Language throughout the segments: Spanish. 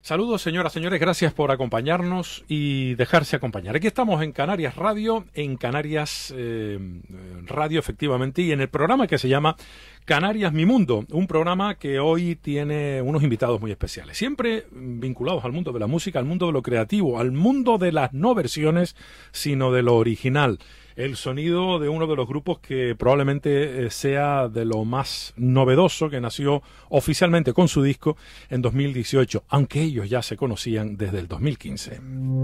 Saludos, señoras, señores, gracias por acompañarnos y dejarse acompañar. Aquí estamos en Canarias Radio, en Canarias Radio, efectivamente, y en el programa que se llama Canarias Mi Mundo, un programa que hoy tiene unos invitados muy especiales, siempre vinculados al mundo de la música, al mundo de lo creativo, al mundo de las no versiones, sino de lo original. El sonido de uno de los grupos que probablemente sea de lo más novedoso, que nació oficialmente con su disco en 2018, aunque ellos ya se conocían desde el 2015.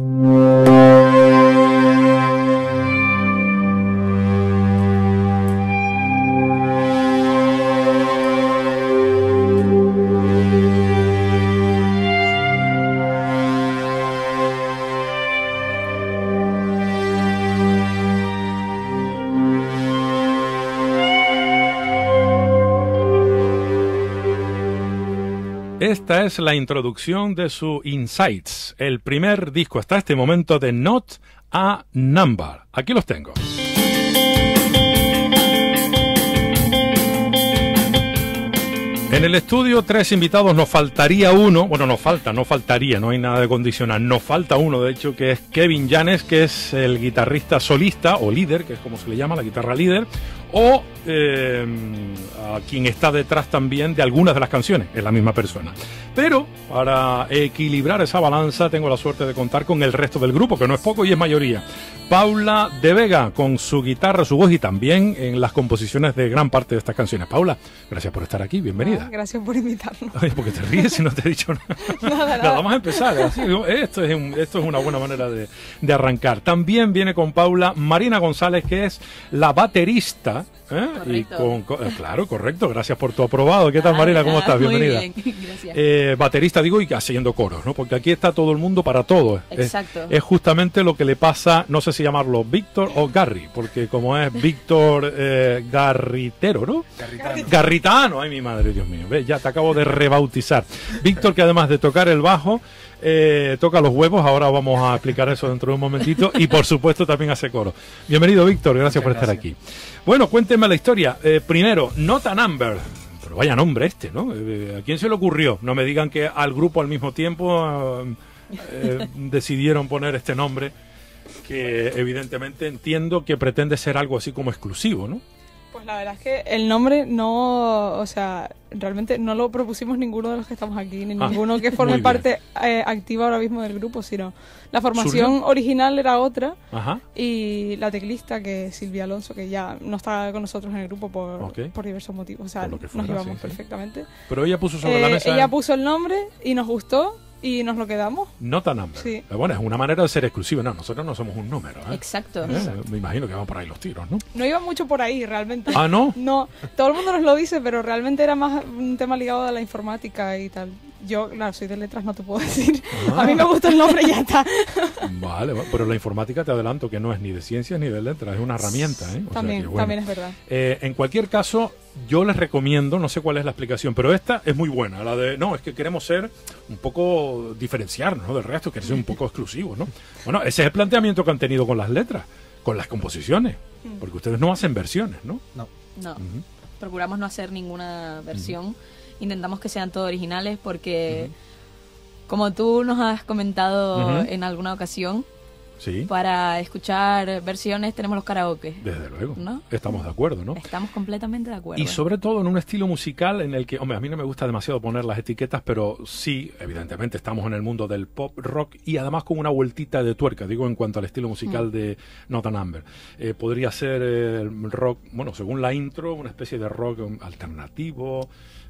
Esta es la introducción de su Insights, el primer disco hasta este momento de Not a Number. Aquí los tengo. En el estudio, 3 invitados, nos faltaría uno, bueno, no faltaría, no hay nada de condicional, nos falta uno, de hecho, que es Kevin Yanes, que es el guitarrista solista, o líder, que es como se le llama, la guitarra líder, o a quien está detrás también de algunas de las canciones, es la misma persona. Pero para equilibrar esa balanza tengo la suerte de contar con el resto del grupo, que no es poco y es mayoría. Paula de Vega con su guitarra, su voz y también en las composiciones de gran parte de estas canciones. Paula, gracias por estar aquí, bienvenida. Gracias por invitarnos. Ay, porque te ríes si no te he dicho nada. Nada, vamos a empezar. Así, esto es una buena manera de arrancar. También viene con Paula Marina González, que es la baterista. Claro, correcto, gracias por tu aprobado. ¿Qué tal, Marina? ¿Cómo estás? Bienvenida. Muy bien, gracias. Baterista, digo, y haciendo coros, ¿no? Porque aquí está todo el mundo para todo. Exacto. Es justamente lo que le pasa, no sé si llamarlo Víctor o Garry, porque como es Víctor Garritero, ¿no? Garritano, ay mi madre, Dios mío, ¿ves? Ya te acabo de rebautizar. Víctor, que además de tocar el bajo, toca los huevos, ahora vamos a explicar eso dentro de un momentito, y por supuesto también hace coro. Bienvenido, Víctor, gracias por estar aquí. Bueno, cuéntenme la historia. Primero, Not a Number. Pero vaya nombre este, ¿no? ¿A quién se le ocurrió? No me digan que al grupo al mismo tiempo decidieron poner este nombre, que evidentemente entiendo que pretende ser algo así como exclusivo, ¿no? Pues la verdad es que el nombre no, o sea, realmente no lo propusimos ninguno de los que estamos aquí, ni ninguno que forme parte activa ahora mismo del grupo, sino la formación original era otra. Ajá. Y la teclista, que es Silvia Alonso, que ya no está con nosotros en el grupo por diversos motivos, o sea, nos llevamos perfectamente. Pero ella puso sobre la mesa... Ella puso el nombre y nos gustó. Y nos lo quedamos. Not a Number. Sí. Bueno, es una manera de ser exclusivo. No, nosotros no somos un número, ¿eh? Exacto. Me imagino que van por ahí los tiros, ¿no? No iba mucho por ahí, realmente. ¿Ah, no? No, todo el mundo nos lo dice, pero realmente era más un tema ligado a la informática y tal. Yo, claro, soy de letras, no te puedo decir. A mí me gusta el nombre y ya está. Vale, pero la informática te adelanto que no es ni de ciencias ni de letras, es una herramienta, ¿eh? También es verdad. En cualquier caso, yo les recomiendo, no sé cuál es la explicación, pero esta es muy buena, la de, no, es que queremos ser un poco diferenciarnos, ¿no?, del resto, queremos ser un poco exclusivos, ¿no? Bueno, ese es el planteamiento que han tenido con las letras, con las composiciones, porque ustedes no hacen versiones, ¿no? No. Procuramos no hacer ninguna versión. Intentamos que sean todos originales porque, como tú nos has comentado en alguna ocasión, para escuchar versiones tenemos los karaoke. Desde luego, ¿no? Estamos de acuerdo, ¿no? Estamos completamente de acuerdo. Y sobre todo en un estilo musical en el que, hombre, a mí no me gusta demasiado poner las etiquetas, pero sí, evidentemente estamos en el mundo del pop rock y además con una vueltita de tuerca, digo, en cuanto al estilo musical de Not a Number. Podría ser rock, bueno, según la intro, una especie de rock alternativo,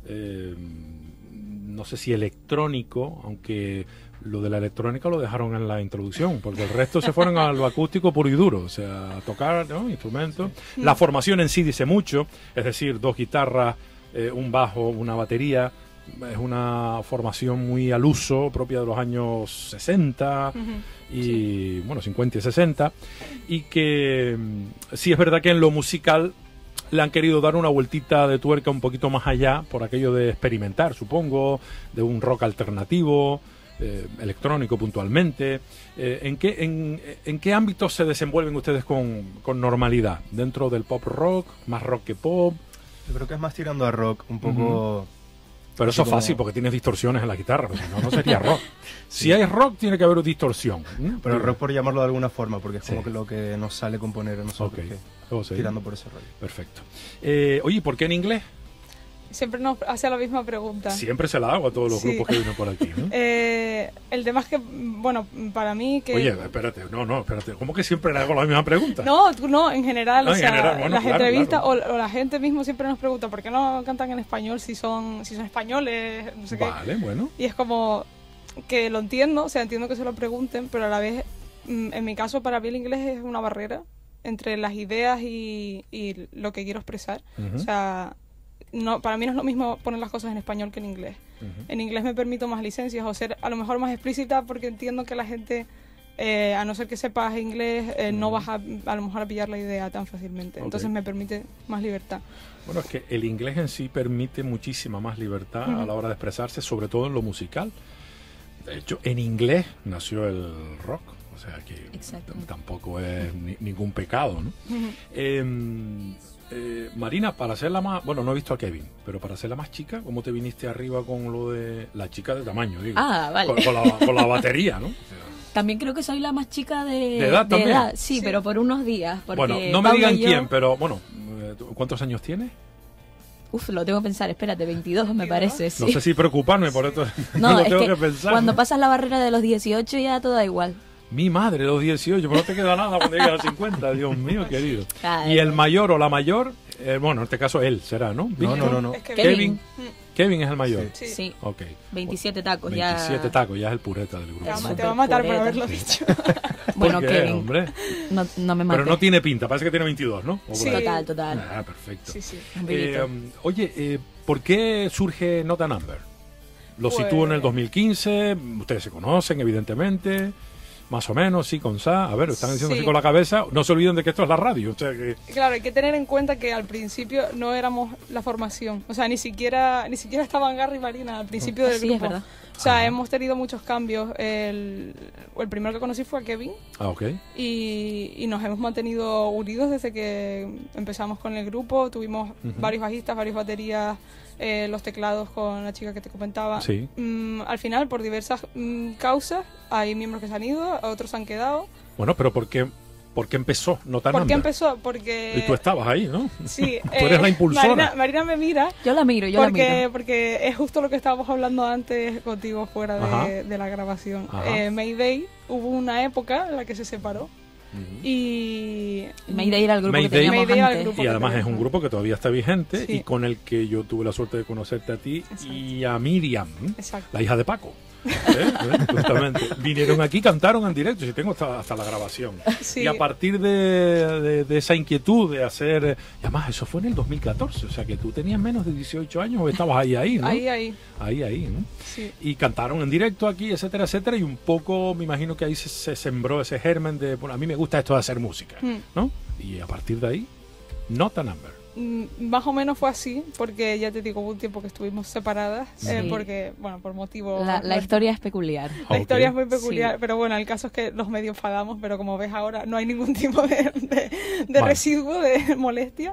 no sé si electrónico, aunque lo de la electrónica lo dejaron en la introducción, porque el resto se fueron a lo acústico puro y duro, o sea, a tocar, ¿no?, instrumentos. La formación en sí dice mucho, es decir, 2 guitarras, un bajo, una batería. Es una formación muy al uso, propia de los años 60 y, bueno, 50 y 60, y que sí es verdad que en lo musical le han querido dar una vueltita de tuerca un poquito más allá, por aquello de experimentar, supongo, de un rock alternativo, electrónico puntualmente. ¿En qué ámbitos se desenvuelven ustedes con normalidad? ¿Dentro del pop rock? ¿Más rock que pop? Yo creo que es más tirando a rock, un poco... Pero eso es fácil porque tienes distorsiones en la guitarra, pues, si no, no sería rock. Si hay rock, tiene que haber distorsión. Pero rock por llamarlo de alguna forma, porque es como que lo que nos sale componer a nosotros, tirando por ese rollo. Perfecto. Oye, ¿por qué en inglés? Siempre nos hace la misma pregunta. Siempre se la hago a todos los grupos que vienen por aquí, ¿no? El tema es que, bueno, para mí que... Oye, espérate, espérate. ¿Cómo que siempre le hago la misma pregunta? No, tú no, en general. No, o sea, general, bueno, las claro, entrevistas claro. O la gente mismo siempre nos pregunta ¿por qué no cantan en español si son españoles? No sé vale, qué. Bueno. Y es como que lo entiendo, o sea, entiendo que se lo pregunten, pero a la vez, en mi caso, para mí el inglés es una barrera entre las ideas y lo que quiero expresar. O sea... No, para mí no es lo mismo poner las cosas en español que en inglés. En inglés me permito más licencias o ser a lo mejor más explícita porque entiendo que la gente, a no ser que sepas inglés, no vas a lo mejor a pillar la idea tan fácilmente. Entonces me permite más libertad. Bueno, es que el inglés en sí permite muchísima más libertad a la hora de expresarse, sobre todo en lo musical. De hecho, en inglés nació el rock. O sea que tampoco es ningún pecado, ¿no? Marina, para hacerla más... Bueno, no he visto a Kevin, pero para hacerla más chica, ¿cómo te viniste arriba con lo de la chica de tamaño, digo? Ah, vale. Con la batería, ¿no? O sea, también creo que soy la más chica de edad. ¿También? Edad. Sí, pero por unos días. Bueno, no me digan quién, pero bueno, ¿cuántos años tienes? Uf, lo tengo que pensar, espérate, 22 me parece. Sí. No sé si preocuparme por esto. No, lo es tengo que que pensar. Cuando pasas la barrera de los 18 ya todo da igual. Mi madre, los 18, pero no te queda nada cuando llegues a los 50, Dios mío, querido. Claro. Y el mayor o la mayor, bueno, en este caso él será, ¿no? No. Es Kevin. Kevin es el mayor. Sí. Ok. 27 tacos 27 ya. tacos, ya es el pureta del grupo. Te va a matar por haberlo dicho. Bueno, ¿Por qué, Kevin, hombre? no me mates. Pero no tiene pinta, parece que tiene 22, ¿no? Sí. Total. Ah, perfecto. Sí. Oye, ¿por qué surge Not a Number? Lo sitúo en el 2015, ustedes se conocen, evidentemente... Más o menos, sí, con Sa. A ver, están diciendo así con la cabeza. No se olviden de que esto es la radio. O sea que... Claro, hay que tener en cuenta que al principio no éramos la formación. O sea, ni siquiera estaban Garry y Marina al principio del grupo. Sí, es verdad. O sea, hemos tenido muchos cambios. El primero que conocí fue a Kevin. Ah, ok. Y nos hemos mantenido unidos desde que empezamos con el grupo. Tuvimos varios bajistas, varias baterías, los teclados con la chica que te comentaba. Sí. Al final, por diversas causas, hay miembros que se han ido, otros se han quedado. Bueno, pero ¿por qué empezó Not a Number? ¿Por qué empezó? Porque... Y tú estabas ahí, ¿no? Sí. Tú eres la impulsora. Marina me mira. Yo la miro. Porque es justo lo que estábamos hablando antes contigo fuera de la grabación. Mayday, hubo una época en la que se separó. Y Mayday era el grupo que teníamos antes. Y además es un grupo que todavía está vigente, sí, y con el que yo tuve la suerte de conocerte a ti. Exacto. Y a Miriam, la hija de Paco. Justamente vinieron aquí, cantaron en directo, y tengo hasta la grabación. Sí. Y a partir de esa inquietud de hacer, y además eso fue en el 2014, o sea que tú tenías menos de 18 años o estabas ahí, ¿no? Ahí, ¿no? Sí. Y cantaron en directo aquí, etcétera, etcétera, y un poco me imagino que ahí se sembró ese germen de, bueno, a mí me gusta esto de hacer música, ¿no? Y a partir de ahí, Not a Number. Más o menos fue así, porque ya te digo, hubo un tiempo que estuvimos separadas, porque, bueno, por motivos... La historia es peculiar. La historia es muy peculiar, pero bueno, el caso es que los medio enfadamos, pero como ves ahora no hay ningún tipo de residuo, de molestia.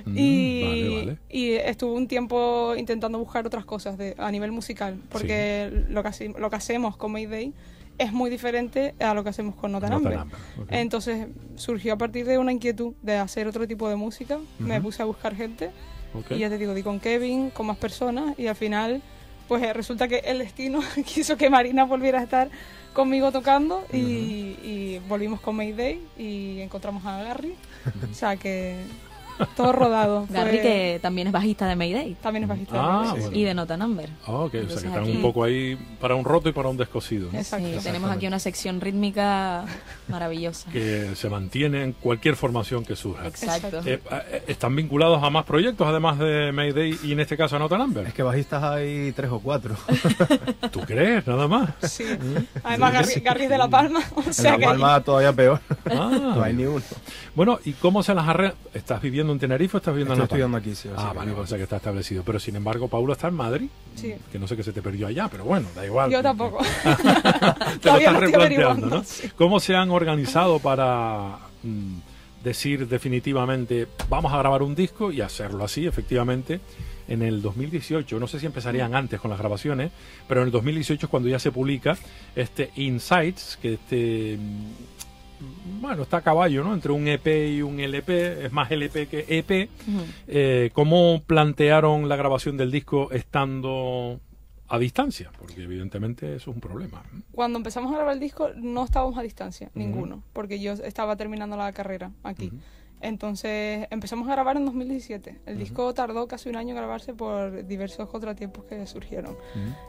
Y estuve un tiempo intentando buscar otras cosas a nivel musical, porque lo que hacemos con Mayday es muy diferente a lo que hacemos con Not a Number. Okay. Entonces surgió a partir de una inquietud de hacer otro tipo de música. Me puse a buscar gente y ya te digo, di con Kevin, con más personas, y al final pues resulta que el destino quiso que Marina volviera a estar conmigo tocando y volvimos con Mayday y encontramos a Garry. O sea que... todo rodado. Garry, que también es bajista de Mayday. También es bajista de Mayday. Bueno. Y de Not a Number. Ok, o sea que están un poco ahí para un roto y para un descosido, ¿no? Exacto. Sí, tenemos aquí una sección rítmica maravillosa. Que se mantiene en cualquier formación que surja. Exacto. ¿Están vinculados a más proyectos además de Mayday y en este caso a Not a Number? Es que bajistas hay 3 o 4. ¿Tú crees? Nada más. Sí. Además Garry es de La Palma. O sea en La Palma todavía peor. No hay ni uno. Bueno, ¿y cómo se las arregla? ¿Estás viviendo en Tenerife o estás viviendo en La Palma? Estoy estudiando aquí, sí. Vale, o sea que está establecido. Pero sin embargo, Paulo está en Madrid. Sí. Que no sé qué se te perdió allá, pero bueno, da igual. Yo tampoco. Te lo estás replanteando, ¿no? Sí. ¿Cómo se han organizado para decir definitivamente vamos a grabar un disco y hacerlo así, efectivamente, en el 2018. No sé si empezarían antes con las grabaciones, pero en el 2018 es cuando ya se publica este Insights, que bueno, está a caballo, ¿no? Entre un EP y un LP, es más LP que EP. ¿Cómo plantearon la grabación del disco estando a distancia? Porque evidentemente eso es un problema. Cuando empezamos a grabar el disco no estábamos a distancia, ninguno, porque yo estaba terminando la carrera aquí. Entonces empezamos a grabar en 2017. El disco tardó casi un año en grabarse por diversos contratiempos que surgieron.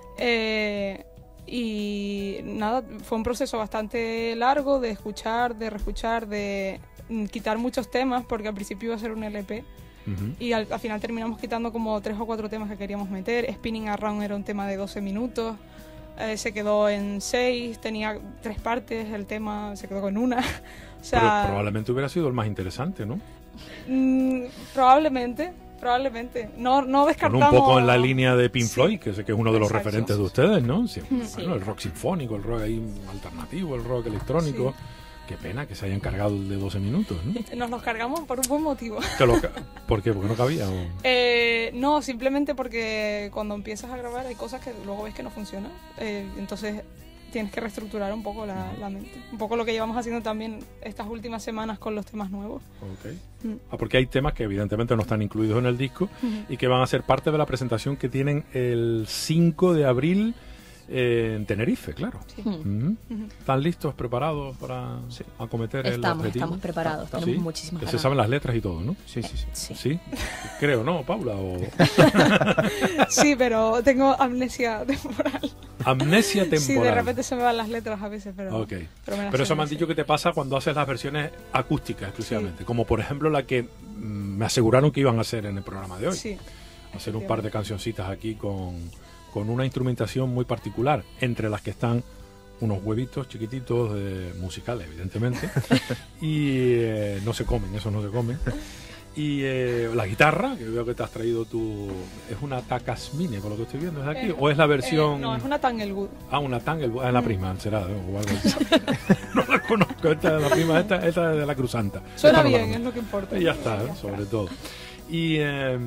Y nada, fue un proceso bastante largo de escuchar, de reescuchar, de quitar muchos temas, porque al principio iba a ser un LP. Y al final terminamos quitando como 3 o 4 temas que queríamos meter. Spinning Around era un tema de 12 minutos. Se quedó en 6, tenía 3 partes, el tema se quedó con una. O sea, pero probablemente hubiera sido el más interesante, ¿no? Probablemente. No descartamos. Un poco en la línea de Pink Floyd, que sé que es uno de los referentes de ustedes, ¿no? Sí, bueno, el rock sinfónico, el rock ahí alternativo, el rock electrónico. Sí. Qué pena que se hayan cargado el de 12 minutos, ¿no? Nos los cargamos por un buen motivo. ¿Por qué? ¿Porque no cabía? No, simplemente porque cuando empiezas a grabar hay cosas que luego ves que no funcionan. Entonces tienes que reestructurar un poco la mente. Un poco lo que llevamos haciendo también estas últimas semanas con los temas nuevos. Porque hay temas que evidentemente no están incluidos en el disco y que van a ser parte de la presentación que tienen el 5 de abril en Tenerife, claro. Sí. ¿Están listos, preparados para acometer el objetivo? Estamos preparados, tenemos muchísimas ganas. Se saben las letras y todo, ¿no? Sí. Creo, ¿no, Paula? Sí, pero tengo amnesia temporal. ¿Amnesia temporal? Sí, de repente se me van las letras a veces, pero... Pero eso me han dicho que te pasa cuando haces las versiones acústicas exclusivamente, como por ejemplo la que me aseguraron que iban a hacer en el programa de hoy. Sí. Hacer un par de cancioncitas aquí con una instrumentación muy particular, entre las que están unos huevitos chiquititos musicales, evidentemente, y no se comen. Y la guitarra, que veo que te has traído tú, ¿es una Takasmine, por lo que estoy viendo, es aquí? ¿O es la versión...? No, es una Tanglewood. Una Tanglewood, es la prima, será, o algo así. No la conozco, esta es la prima, esta es de la Cruzanta. Suena bien, es lo que importa. Y ya está, sobre todo. Y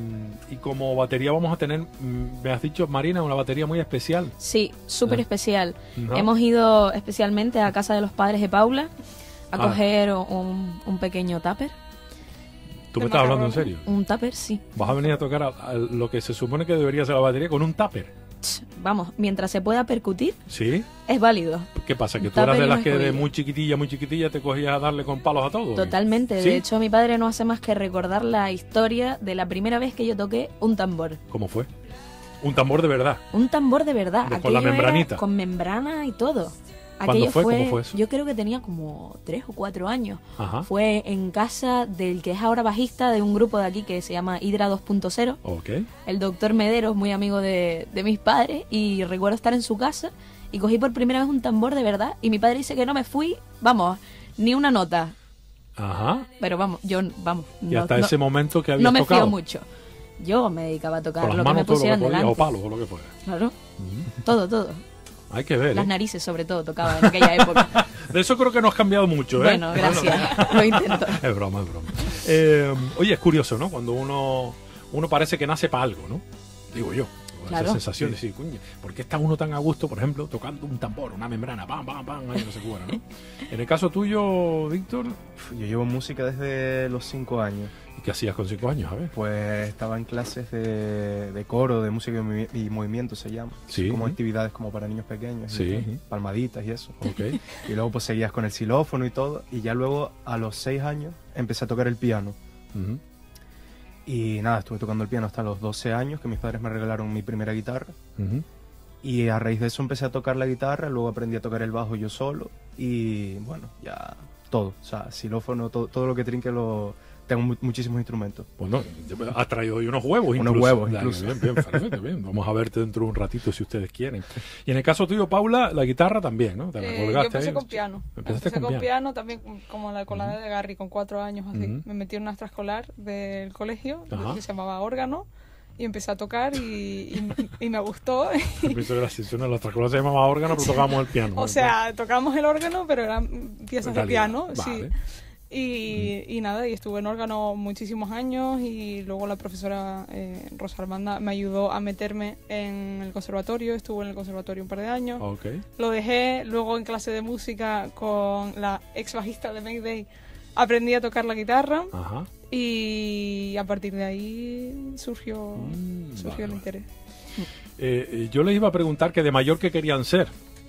como batería vamos a tener, me has dicho, Marina, una batería muy especial. Sí, súper especial. Hemos ido especialmente a casa de los padres de Paula a coger un pequeño tupper. ¿Tú me estás hablando en serio? Un tupper, sí. ¿Vas a venir a tocar a lo que se supone que debería ser la batería con un tupper? Vamos, mientras se pueda percutir, ¿sí? Es válido. ¿Qué pasa? ¿Que tú eras de las que de muy chiquitilla te cogías a darle con palos a todo? Totalmente. ¿Sí? De hecho, mi padre no hace más que recordar la historia de la primera vez que yo toqué un tambor. ¿Cómo fue? ¿Un tambor de verdad? Un tambor de verdad. ¿Con la membranita? Con membrana y todo. ¿Cuándo fue? ¿Cómo fue eso? Yo creo que tenía como 3 o 4 años. Ajá. Fue en casa del que es ahora bajista de un grupo de aquí que se llama Hydra 2.0. Okay. El doctor Mederos, muy amigo de mis padres, y recuerdo estar en su casa y cogí por primera vez un tambor de verdad y mi padre dice que no me fui, ni una nota. Ajá. Pero y hasta ese momento que habías tocado. No me fío mucho. Yo me dedicaba a tocar lo que me pusieran delante. O palos o lo que fuera. Claro. Todo. Hay que ver. Las narices, sobre todo, tocaba en aquella época. De eso creo que no has cambiado mucho, ¿eh? Bueno, gracias. Lo intento. Es broma. Oye, es curioso, ¿no? Cuando uno parece que nace para algo, ¿no? Digo yo. Claro. Esa sensación de decir, coño, ¿por qué está uno tan a gusto, por ejemplo, tocando un tambor, una membrana, pam, ahí no se cubra, ¿no? En el caso tuyo, Víctor... Yo llevo música desde los 5 años. ¿Y qué hacías con 5 años? A ver. Pues estaba en clases de coro, de música y movimiento se llama. Sí. Como actividades como para niños pequeños. Sí. Palmaditas y eso. Okay. Y luego pues seguías con el xilófono y todo. Y ya luego a los 6 años empecé a tocar el piano. Y nada, estuve tocando el piano hasta los 12 años, que mis padres me regalaron mi primera guitarra. Y a raíz de eso empecé a tocar la guitarra, luego aprendí a tocar el bajo yo solo. Y bueno, ya todo. O sea, xilófono, todo lo que trinque tengo muchísimos instrumentos. Bueno, has traído hoy unos huevos incluso. Unos huevos incluso. Bien, perfecto, bien. Vamos a verte dentro de un ratito si ustedes quieren. Y en el caso tuyo, Paula, la guitarra también, ¿no? ¿Te la colgaste yo empecé ahí? Con piano. Empecé con piano también, como la de Garry, con 4 años así. Me metí en una extraescolar del colegio, que se llamaba órgano, y empecé a tocar y me gustó. Eso era así, la extraescolar se llamaba órgano, pero tocábamos el piano. O sea, tocábamos el órgano, pero eran piezas de piano, vale. sí. Y nada, y estuve en órgano muchísimos años y luego la profesora Rosa Armanda me ayudó a meterme en el conservatorio, estuve en el conservatorio un par de años. Okay. Lo dejé, luego en clase de música con la ex bajista de Mayday aprendí a tocar la guitarra. Ajá. Y a partir de ahí surgió el interés. Yo les iba a preguntar que de mayor qué querían ser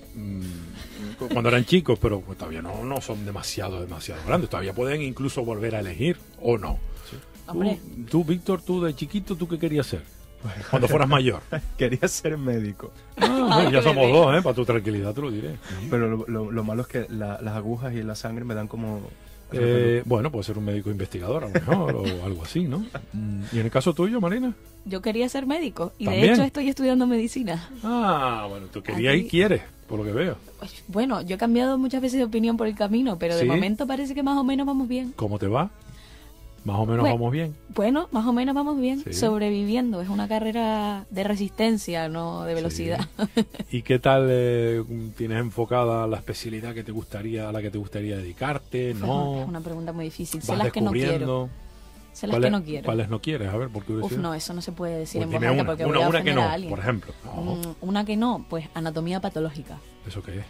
cuando eran chicos, pero pues todavía no son demasiado grandes, todavía pueden incluso volver a elegir o no. Sí. Tú, Víctor, tú de chiquito, ¿tú qué querías ser? Cuando fueras mayor. Quería ser médico. Ya somos dos, para tu tranquilidad te lo diré. Pero lo malo es que las agujas y la sangre me dan como... Bueno, puede ser un médico investigador a lo mejor o algo así, ¿no? ¿Y en el caso tuyo, Marina? Yo quería ser médico y ¿También? de hecho estoy estudiando medicina. Bueno, tú querías y quieres, por lo que veo. Bueno, yo he cambiado muchas veces de opinión por el camino, pero de momento parece que más o menos vamos bien. ¿Cómo te va? Más o menos vamos bien. Bueno, más o menos vamos bien, sí. Sobreviviendo. Es una carrera de resistencia, no de velocidad. Sí. ¿Y qué tal tienes enfocada la especialidad a la que te gustaría dedicarte? ¿No? Es una pregunta muy difícil. ¿Vas Sé las que no quiero. Sé las que no quiero. ¿Cuáles no quieres? A ver, por curiosidad. No, eso no se puede decir Pues en voz alta porque voy a ofender que no, a alguien. por ejemplo. No. Una que no, pues anatomía patológica. ¿Eso qué es?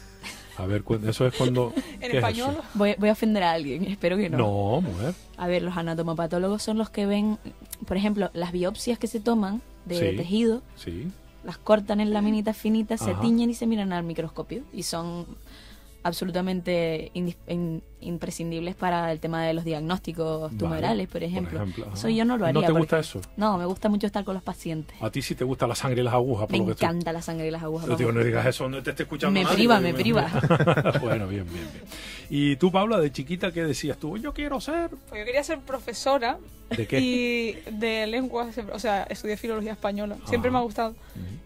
A ver, eso es cuando... ¿En español? Voy a ofender a alguien, espero que no. No, mujer. A ver, los anatomopatólogos son los que ven, por ejemplo, las biopsias que se toman de tejido, las cortan en laminitas finitas, se tiñen y se miran al microscopio. Y son absolutamente imprescindibles para el tema de los diagnósticos tumorales, por ejemplo. Eso yo no lo haría. ¿No te gusta eso? No, me gusta mucho estar con los pacientes. ¿A ti sí te gusta la sangre y las agujas? Me encanta la sangre y las agujas. Yo digo, no digas eso, no te esté escuchando me nadie. Me priva. Bueno, bien. ¿Y tú, Paula, de chiquita qué decías tú? Yo quiero ser... Pues yo quería ser profesora. ¿De qué? Y de lenguas, o sea, estudié filología española. Siempre me ha gustado.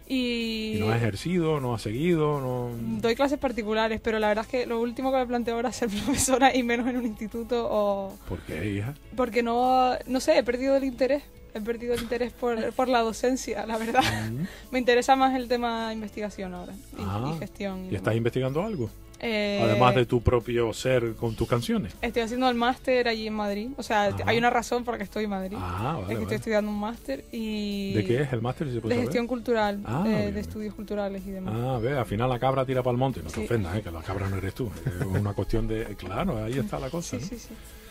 ¿Y no has ejercido, no has seguido? No... Doy clases particulares, pero la verdad es que lo último que me planteo ahora es ser profesora y menos en un instituto o... ¿Por qué, hija? Porque no sé, he perdido el interés. He perdido el interés por la docencia, la verdad. Me interesa más el tema de investigación ahora y gestión. ¿Y estás investigando algo? Además de tu propio ser con tus canciones. Estoy haciendo el máster allí en Madrid. O sea, hay una razón por la que estoy en Madrid. Vale. Estoy estudiando un máster y... ¿De qué es el máster? De gestión cultural, de estudios culturales y demás. Al final la cabra tira para el monte. No te ofendas, que la cabra no eres tú. Es una cuestión de... Claro, ahí está la cosa, ¿no? Sí.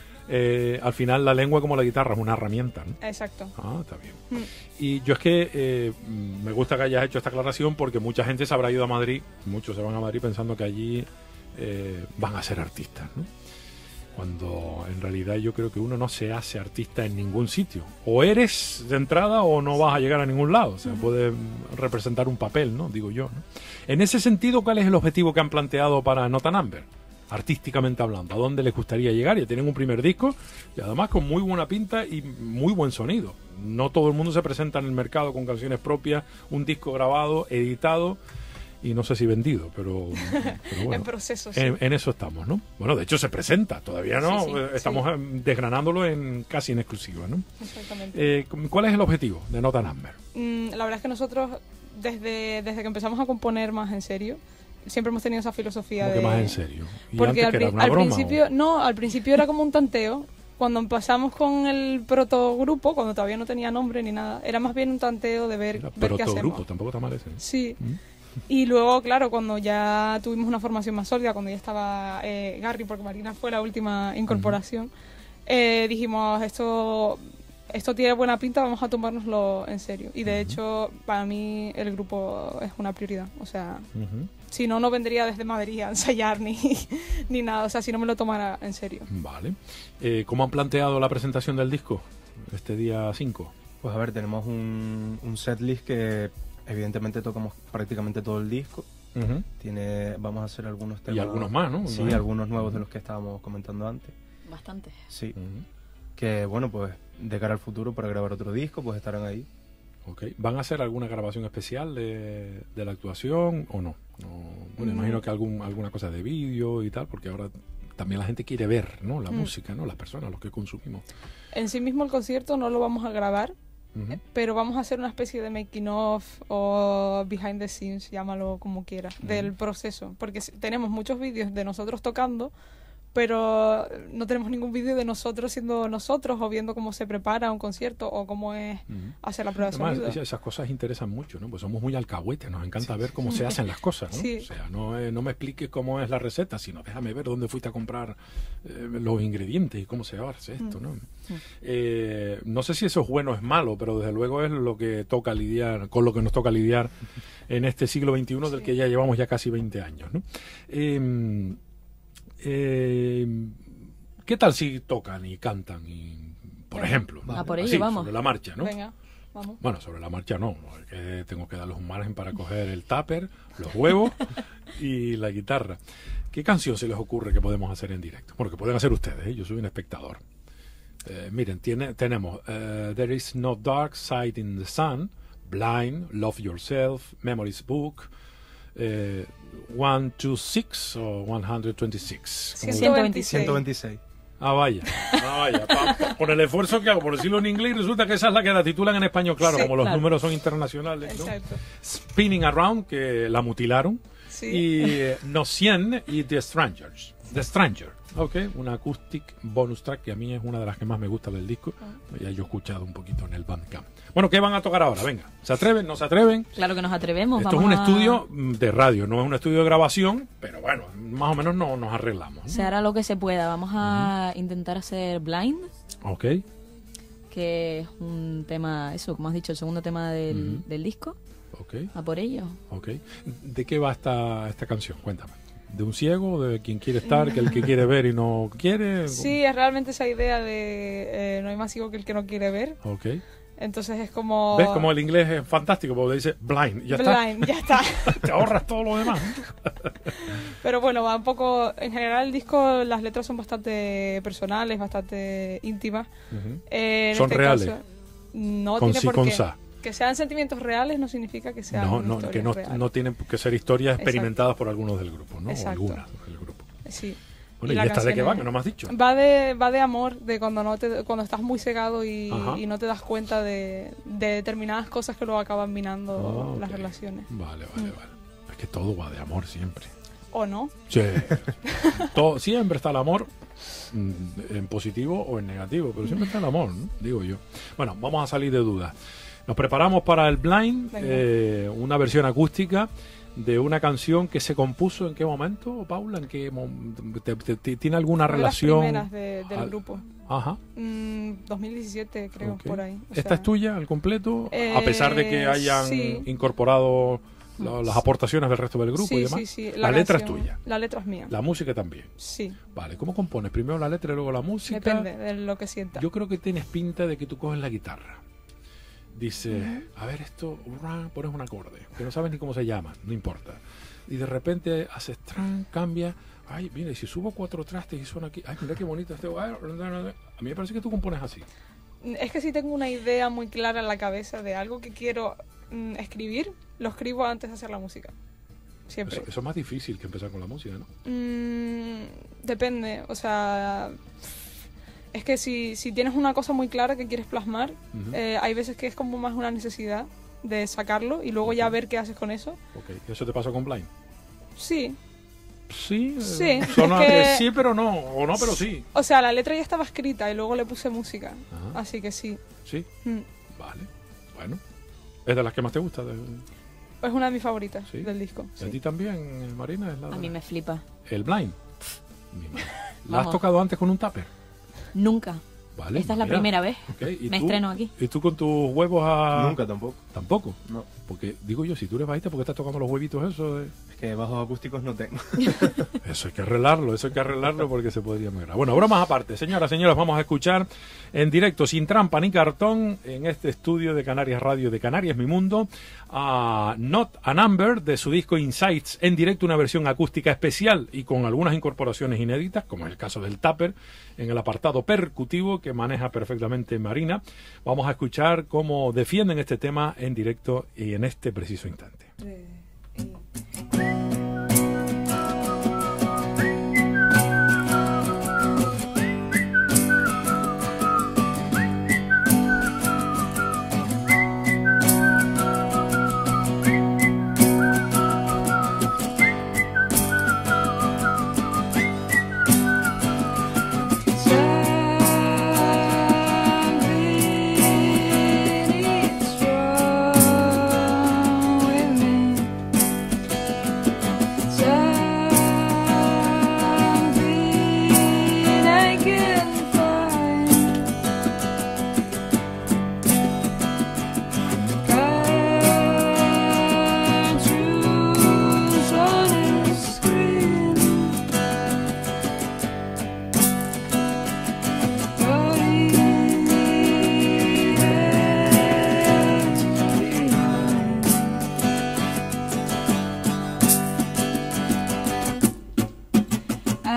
Al final la lengua como la guitarra es una herramienta, ¿no? Exacto. Está bien. Y yo es que me gusta que hayas hecho esta aclaración porque mucha gente se habrá ido a Madrid, muchos se van a Madrid pensando que allí van a ser artistas, ¿no? Cuando en realidad yo creo que uno no se hace artista en ningún sitio. O eres de entrada o no vas a llegar a ningún lado. O sea, puede representar un papel, ¿no? Digo yo, ¿no? En ese sentido, ¿cuál es el objetivo que han planteado para Nota Number? Artísticamente hablando, ¿a dónde les gustaría llegar? Ya tienen un primer disco y además con muy buena pinta y muy buen sonido. No todo el mundo se presenta en el mercado con canciones propias, un disco grabado, editado y no sé si vendido, pero bueno, en proceso, sí. En eso estamos, ¿no? Bueno, de hecho se presenta, todavía no, estamos desgranándolo casi en exclusiva, ¿no? Exactamente. ¿Cuál es el objetivo de Nota Number? La verdad es que nosotros, desde que empezamos a componer más en serio, siempre hemos tenido esa filosofía de... más en serio? ¿Y porque antes era una broma, al principio era como un tanteo. Cuando empezamos con el protogrupo, cuando todavía no tenía nombre ni nada, era más bien un tanteo de ver qué hacemos. Protogrupo, tampoco está mal ese, ¿no? Sí. Y luego, claro, cuando ya tuvimos una formación más sólida, cuando ya estaba Garry, porque Marina fue la última incorporación, dijimos, esto tiene buena pinta, vamos a tomárnoslo en serio. Y de hecho, para mí el grupo es una prioridad. O sea, si no vendría desde Madrid a ensayar ni nada. O sea, si no me lo tomara en serio. Vale. ¿Cómo han planteado la presentación del disco este día 5? Pues a ver, tenemos un setlist que evidentemente tocamos prácticamente todo el disco. Vamos a hacer algunos temas. Y algunos más, ¿no? Sí, algunos nuevos de los que estábamos comentando antes. Bastante. Sí. Que bueno, pues de cara al futuro para grabar otro disco, pues estarán ahí. Okay. ¿Van a hacer alguna grabación especial de la actuación o no? Bueno, imagino que alguna cosa de vídeo y tal, porque ahora también la gente quiere ver, ¿no? La música, ¿no? Las personas, los que consumimos. En sí mismo el concierto no lo vamos a grabar, pero vamos a hacer una especie de making of o behind the scenes, llámalo como quieras, del proceso. Porque tenemos muchos vídeos de nosotros tocando, pero no tenemos ningún vídeo de nosotros siendo nosotros o viendo cómo se prepara un concierto o cómo es hacer la prueba de sonido. Además, esas cosas interesan mucho, ¿no? Pues somos muy alcahuetes, nos encanta ver cómo se hacen las cosas, ¿no? Sí. O sea, no me expliques cómo es la receta, sino déjame ver dónde fuiste a comprar los ingredientes y cómo se hace esto, ¿no? No sé si eso es bueno o es malo, pero desde luego es lo que toca lidiar, con lo que nos toca lidiar en este siglo XXI del que ya llevamos ya casi 20 años, ¿no? ¿Qué tal si tocan y cantan? Y, por ejemplo, a por ello, así, vamos. sobre la marcha, ¿no? Venga, vamos. Bueno, sobre la marcha no, porque tengo que darles un margen para coger el tupper, los huevos y la guitarra. ¿Qué canción se les ocurre que podemos hacer en directo? Bueno, que pueden hacer ustedes, ¿eh? Yo soy un espectador. Miren, tenemos There is no dark side in the sun, Blind, Love Yourself, Memories Book, 126 o 126. 126. Ah, vaya. Por el esfuerzo que hago por decirlo en inglés, resulta que esa es la que la titulan en español, claro, Sí, como los claro. números son internacionales, ¿no? Exacto. Spinning Around, que la mutilaron, Sí. y No 100 y The Strangers. The Stranger, ok, una acoustic bonus track que a mí es una de las que más me gusta del disco. Ya yo he escuchado un poquito en el Bandcamp. Bueno, ¿qué van a tocar ahora? Venga, ¿se atreven? ¿No se atreven? Claro que nos atrevemos. Esto es un estudio de radio, no es un estudio de grabación, pero bueno, más o menos nos arreglamos, ¿no? Se hará lo que se pueda. Vamos a intentar hacer Blind, Ok, que es un tema, eso, como has dicho, el segundo tema del disco. ok, A por ello. ok. ¿De qué va esta canción? Cuéntame. ¿De un ciego? ¿De quien quiere estar? ¿Que el que quiere ver y no quiere? Sí, es realmente esa idea de no hay más ciego que el que no quiere ver. Ok. Entonces es como... ¿Ves cómo el inglés es fantástico? Porque dice blind, ya Blind, ya está. Te ahorras todo lo demás. Pero bueno, va un poco... En general el disco, las letras son bastante personales, bastante íntimas. En Son este reales. caso, no Con tiene sí, por con qué. sa. Que sean sentimientos reales no significa que sean Que no tienen que ser historias experimentadas por algunos del grupo, ¿no? Exacto. O algunas del grupo. Sí. Bueno, ¿y la esta de qué canción va? es- Que no me has dicho. Va de amor, de cuando estás muy cegado y Ajá. no te das cuenta de determinadas cosas que luego acaban minando Ah, las ok. relaciones. Vale. Es que todo va de amor siempre. ¿O no? Sí. Siempre está el amor, en positivo o en negativo, pero siempre está el amor, ¿no? Digo yo. Bueno, vamos a salir de dudas. Nos preparamos para el Blind, una versión acústica de una canción que se compuso ¿en qué momento, Paula? ¿En qué tiene alguna Una de las relación? primeras del al- grupo. Ajá. 2017 creo, Ok. por ahí. O ¿Esta sea, es tuya al completo? A pesar de que hayan sí. incorporado las aportaciones del resto del grupo y Sí, demás. sí, sí. La letra es canción- tuya. La letra es mía. La música también. Sí, Vale, ¿cómo compones? Primero la letra y luego la música. depende de lo que sienta. Yo creo que tienes pinta de que tú coges la guitarra. Dices, a ver esto, pones un acorde, que no sabes ni cómo se llama, no importa. Y de repente haces tran, cambia. Ay, mira, y si subo 4 trastes y suena aquí, ay, mira qué bonito este. A mí me parece que tú compones así. Es que si tengo una idea muy clara en la cabeza de algo que quiero escribir, lo escribo antes de hacer la música. Siempre. Eso es más difícil que empezar con la música, ¿no? Depende, o sea, es que si tienes una cosa muy clara que quieres plasmar, hay veces que es como más una necesidad de sacarlo y luego ya ver qué haces con eso. Ok, ¿eso te pasó con Blind? Sí, Sí, Sí, suena es que- que sí, pero no, o no, pero sí. o sea, la letra ya estaba escrita y luego le puse música, Ajá. así que sí. Sí, Mm. vale, bueno. ¿Es de las que más te gusta? Es una de mis favoritas Sí. del disco. ¿Y a Sí. ti también, Marina? ¿Es la A mí me flipa. El Blind. Mi madre. ¿La has Vamos. tocado antes con un tupper? Nunca. Vale. Esta es la mira. primera vez. Ok, ¿y Me tú? estreno aquí. ¿Y tú con tus huevos a...? Nunca tampoco. ¿Tampoco? No. Porque, digo yo, si tú eres bajista, ¿por qué estás tocando los huevitos eso? Es que bajos acústicos no tengo. Eso hay que arreglarlo porque se podría mejorar. Bueno, bromas aparte. Señoras, señores, vamos a escuchar en directo, sin trampa ni cartón, en este estudio de Canarias Radio de Canarias Mi Mundo, a Not a Number, de su disco Insights, en directo, una versión acústica especial y con algunas incorporaciones inéditas, como es el caso del tupper, en el apartado percutivo que maneja perfectamente Marina. Vamos a escuchar cómo defienden este tema en directo y en este preciso instante.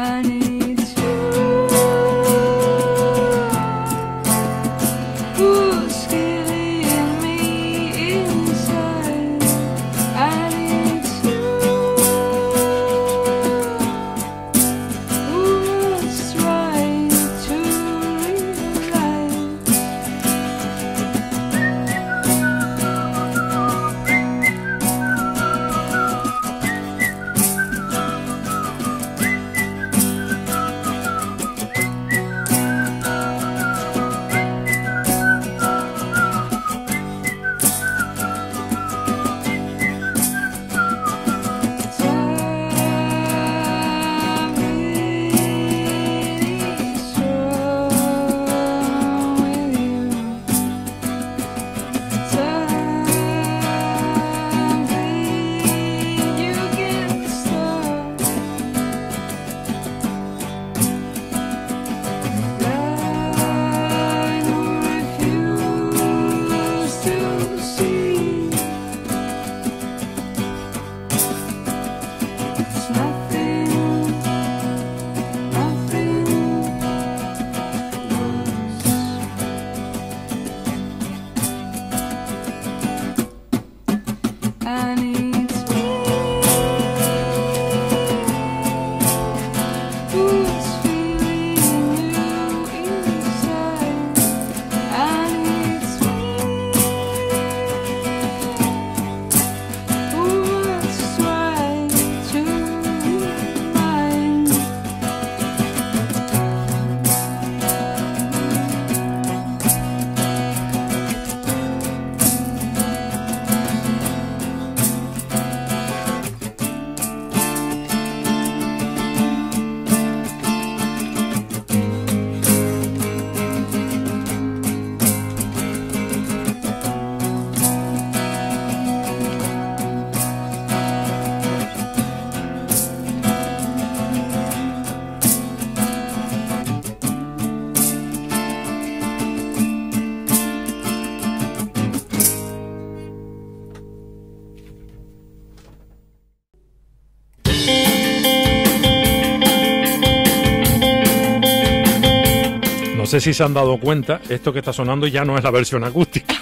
sé si se han dado cuenta, esto que está sonando ya no es la versión acústica.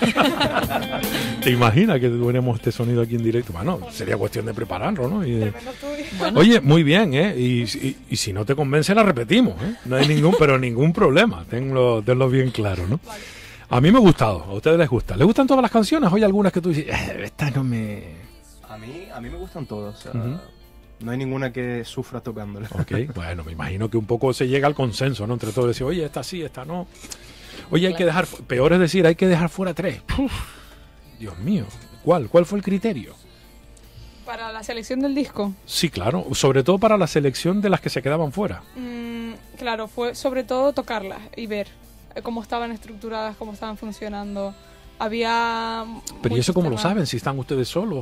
¿Te imaginas que tuviéramos este sonido aquí en directo? Bueno, sería cuestión de prepararlo, ¿no? Oye, muy bien, ¿eh? Y si no te convence, la repetimos, ¿eh? No hay ningún problema, tenlo bien claro, ¿no? A mí me ha gustado, a ustedes les gusta. ¿Les gustan todas las canciones? ¿Hay algunas que tú dices, esta no me...? A mí me gustan todas, o sea, no hay ninguna que sufra tocándola. Ok, bueno, me imagino que un poco se llega al consenso, ¿no? Entre todos, decir, oye, esta sí, esta no. Oye, hay que dejar, peor es decir, hay que dejar fuera 3. Uf, Dios mío, ¿cuál fue el criterio? ¿Para la selección del disco? Sí, claro, sobre todo para la selección de las que se quedaban fuera. Claro, fue sobre todo tocarlas y ver cómo estaban estructuradas, cómo estaban funcionando. Había... Pero ¿y eso cómo lo saben, si están ustedes solos?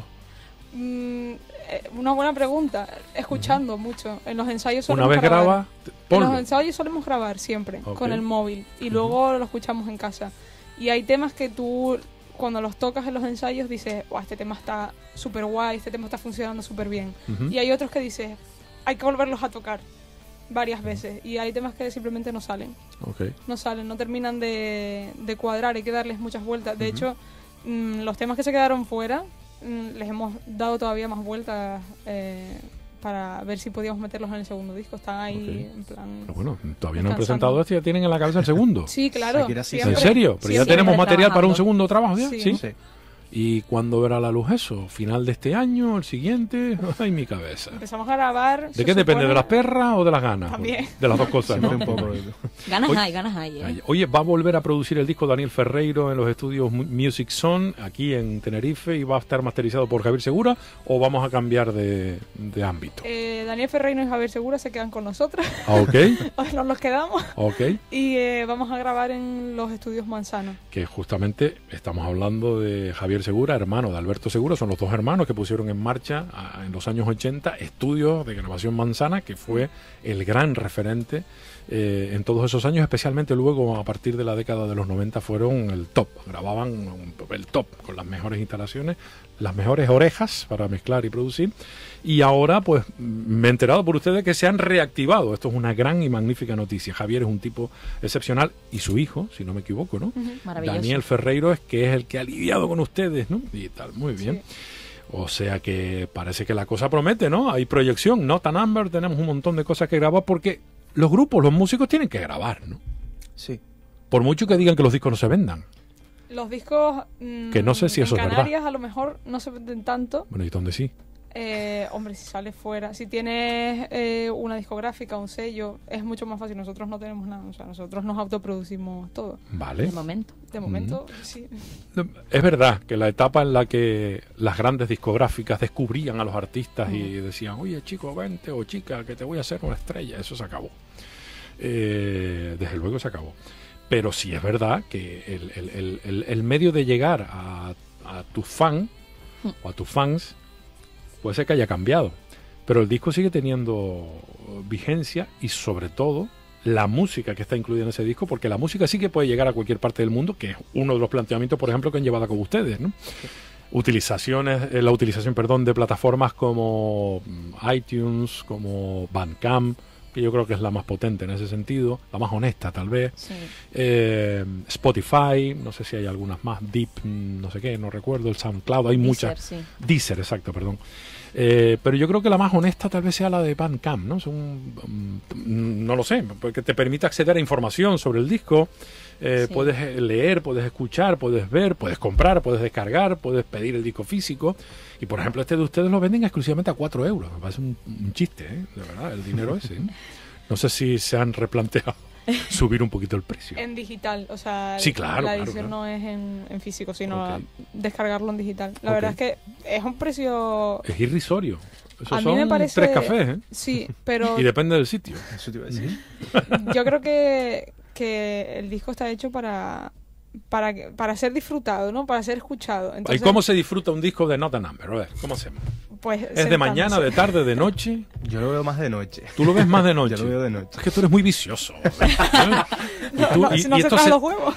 Una buena pregunta. Escuchando mucho. En los ensayos solemos grabar. Una vez graba, en los ensayos solemos grabar siempre, con el móvil. Y luego lo escuchamos en casa. Y hay temas que tú, cuando los tocas en los ensayos, dices, este tema está súper guay, este tema está funcionando súper bien. Y hay otros que dices, hay que volverlos a tocar varias veces. Y hay temas que simplemente no salen. No salen, no terminan de cuadrar, hay que darles muchas vueltas. De hecho, los temas que se quedaron fuera, les hemos dado todavía más vueltas para ver si podíamos meterlos en el segundo disco. Están ahí en plan... Pero bueno, todavía no han presentado esto y ya tienen en la cabeza el segundo. Sí, claro. ¿En serio? ¿Pero ya tenemos material para un segundo trabajo ya? Sí. ¿Y cuándo verá la luz eso? ¿Final de este año? ¿El siguiente? ¡Ay, mi cabeza! Empezamos a grabar... ¿De qué depende? ¿De las perras o de las ganas? También. De las dos cosas, ¿no? Un poco. Ganas hay. Oye, ¿va a volver a producir el disco Daniel Ferreiro en los estudios Music Zone, aquí en Tenerife, y va a estar masterizado por Javier Segura, o vamos a cambiar de ámbito? Daniel Ferreiro y Javier Segura se quedan con nosotros. Ok. Nos los quedamos. Ok. Y vamos a grabar en los estudios Manzano. Que justamente estamos hablando de Javier Segura, hermano de Alberto Segura, son los dos hermanos que pusieron en marcha en los años 80 estudios de grabación Manzana, que fue el gran referente en todos esos años, especialmente luego a partir de la década de los 90 fueron el top, grababan el top con las mejores instalaciones, las mejores orejas para mezclar y producir. Y ahora, pues, me he enterado por ustedes que se han reactivado. Esto es una gran y magnífica noticia. Javier es un tipo excepcional y su hijo, si no me equivoco, ¿no? Maravilloso. Daniel Ferreiro es el que ha lidiado con ustedes, ¿no? Y tal, muy bien. Sí. O sea que parece que la cosa promete, ¿no? Hay proyección, Not a Number, tenemos un montón de cosas que grabar porque los grupos, los músicos tienen que grabar, ¿no? Sí. Por mucho que digan que los discos no se vendan. Los discos que no sé si eso en es Canarias verdad. A lo mejor no se venden tanto. Bueno, ¿y dónde sí? Hombre, si sales fuera, si tienes una discográfica, un sello, es mucho más fácil. Nosotros no tenemos nada, o sea, nosotros nos autoproducimos todo. Vale. De momento, sí. Es verdad que la etapa en la que las grandes discográficas descubrían a los artistas y decían, oye, chico, vente, o chica, que te voy a hacer una estrella, eso se acabó. Desde luego se acabó. Pero sí es verdad que el medio de llegar a tu fan o a tus fans puede ser que haya cambiado, pero el disco sigue teniendo vigencia y sobre todo la música que está incluida en ese disco, porque la música sí que puede llegar a cualquier parte del mundo, que es uno de los planteamientos, por ejemplo, que han llevado a cabo ustedes, ¿no? La utilización de plataformas como iTunes, como Bandcamp, que yo creo que es la más potente en ese sentido, la más honesta tal vez. Sí. Spotify, no sé si hay algunas más, Deep, no sé qué, no recuerdo, el SoundCloud, hay muchas. Sí. Deezer, exacto, perdón. Pero yo creo que la más honesta tal vez sea la de Bandcamp, ¿no? No lo sé, porque te permite acceder a información sobre el disco. Sí. Puedes leer, puedes escuchar, puedes ver, puedes comprar, puedes descargar, puedes pedir el disco físico. Y por ejemplo, este de ustedes lo venden exclusivamente a 4 euros. Me parece un chiste, de verdad, el dinero ese. No sé si se han replanteado subir un poquito el precio. En digital, o sea, sí, claro, la edición no es en físico, sino descargarlo en digital. La verdad es que es un precio... Es irrisorio. Eso a mí son me parece... 3 cafés, ¿eh? Sí, pero... Y depende del sitio. Eso te iba a decir. Yo creo que el disco está hecho para ser disfrutado, ¿no? Para ser escuchado. Entonces, ¿y cómo se disfruta un disco de Not a Number? A ver, ¿cómo hacemos? Pues ¿Es de mañana, de tarde, de noche? Yo lo veo más de noche. ¿Tú lo ves más de noche? Yo lo veo de noche. Es que tú eres muy vicioso. Si no se traen los huevos.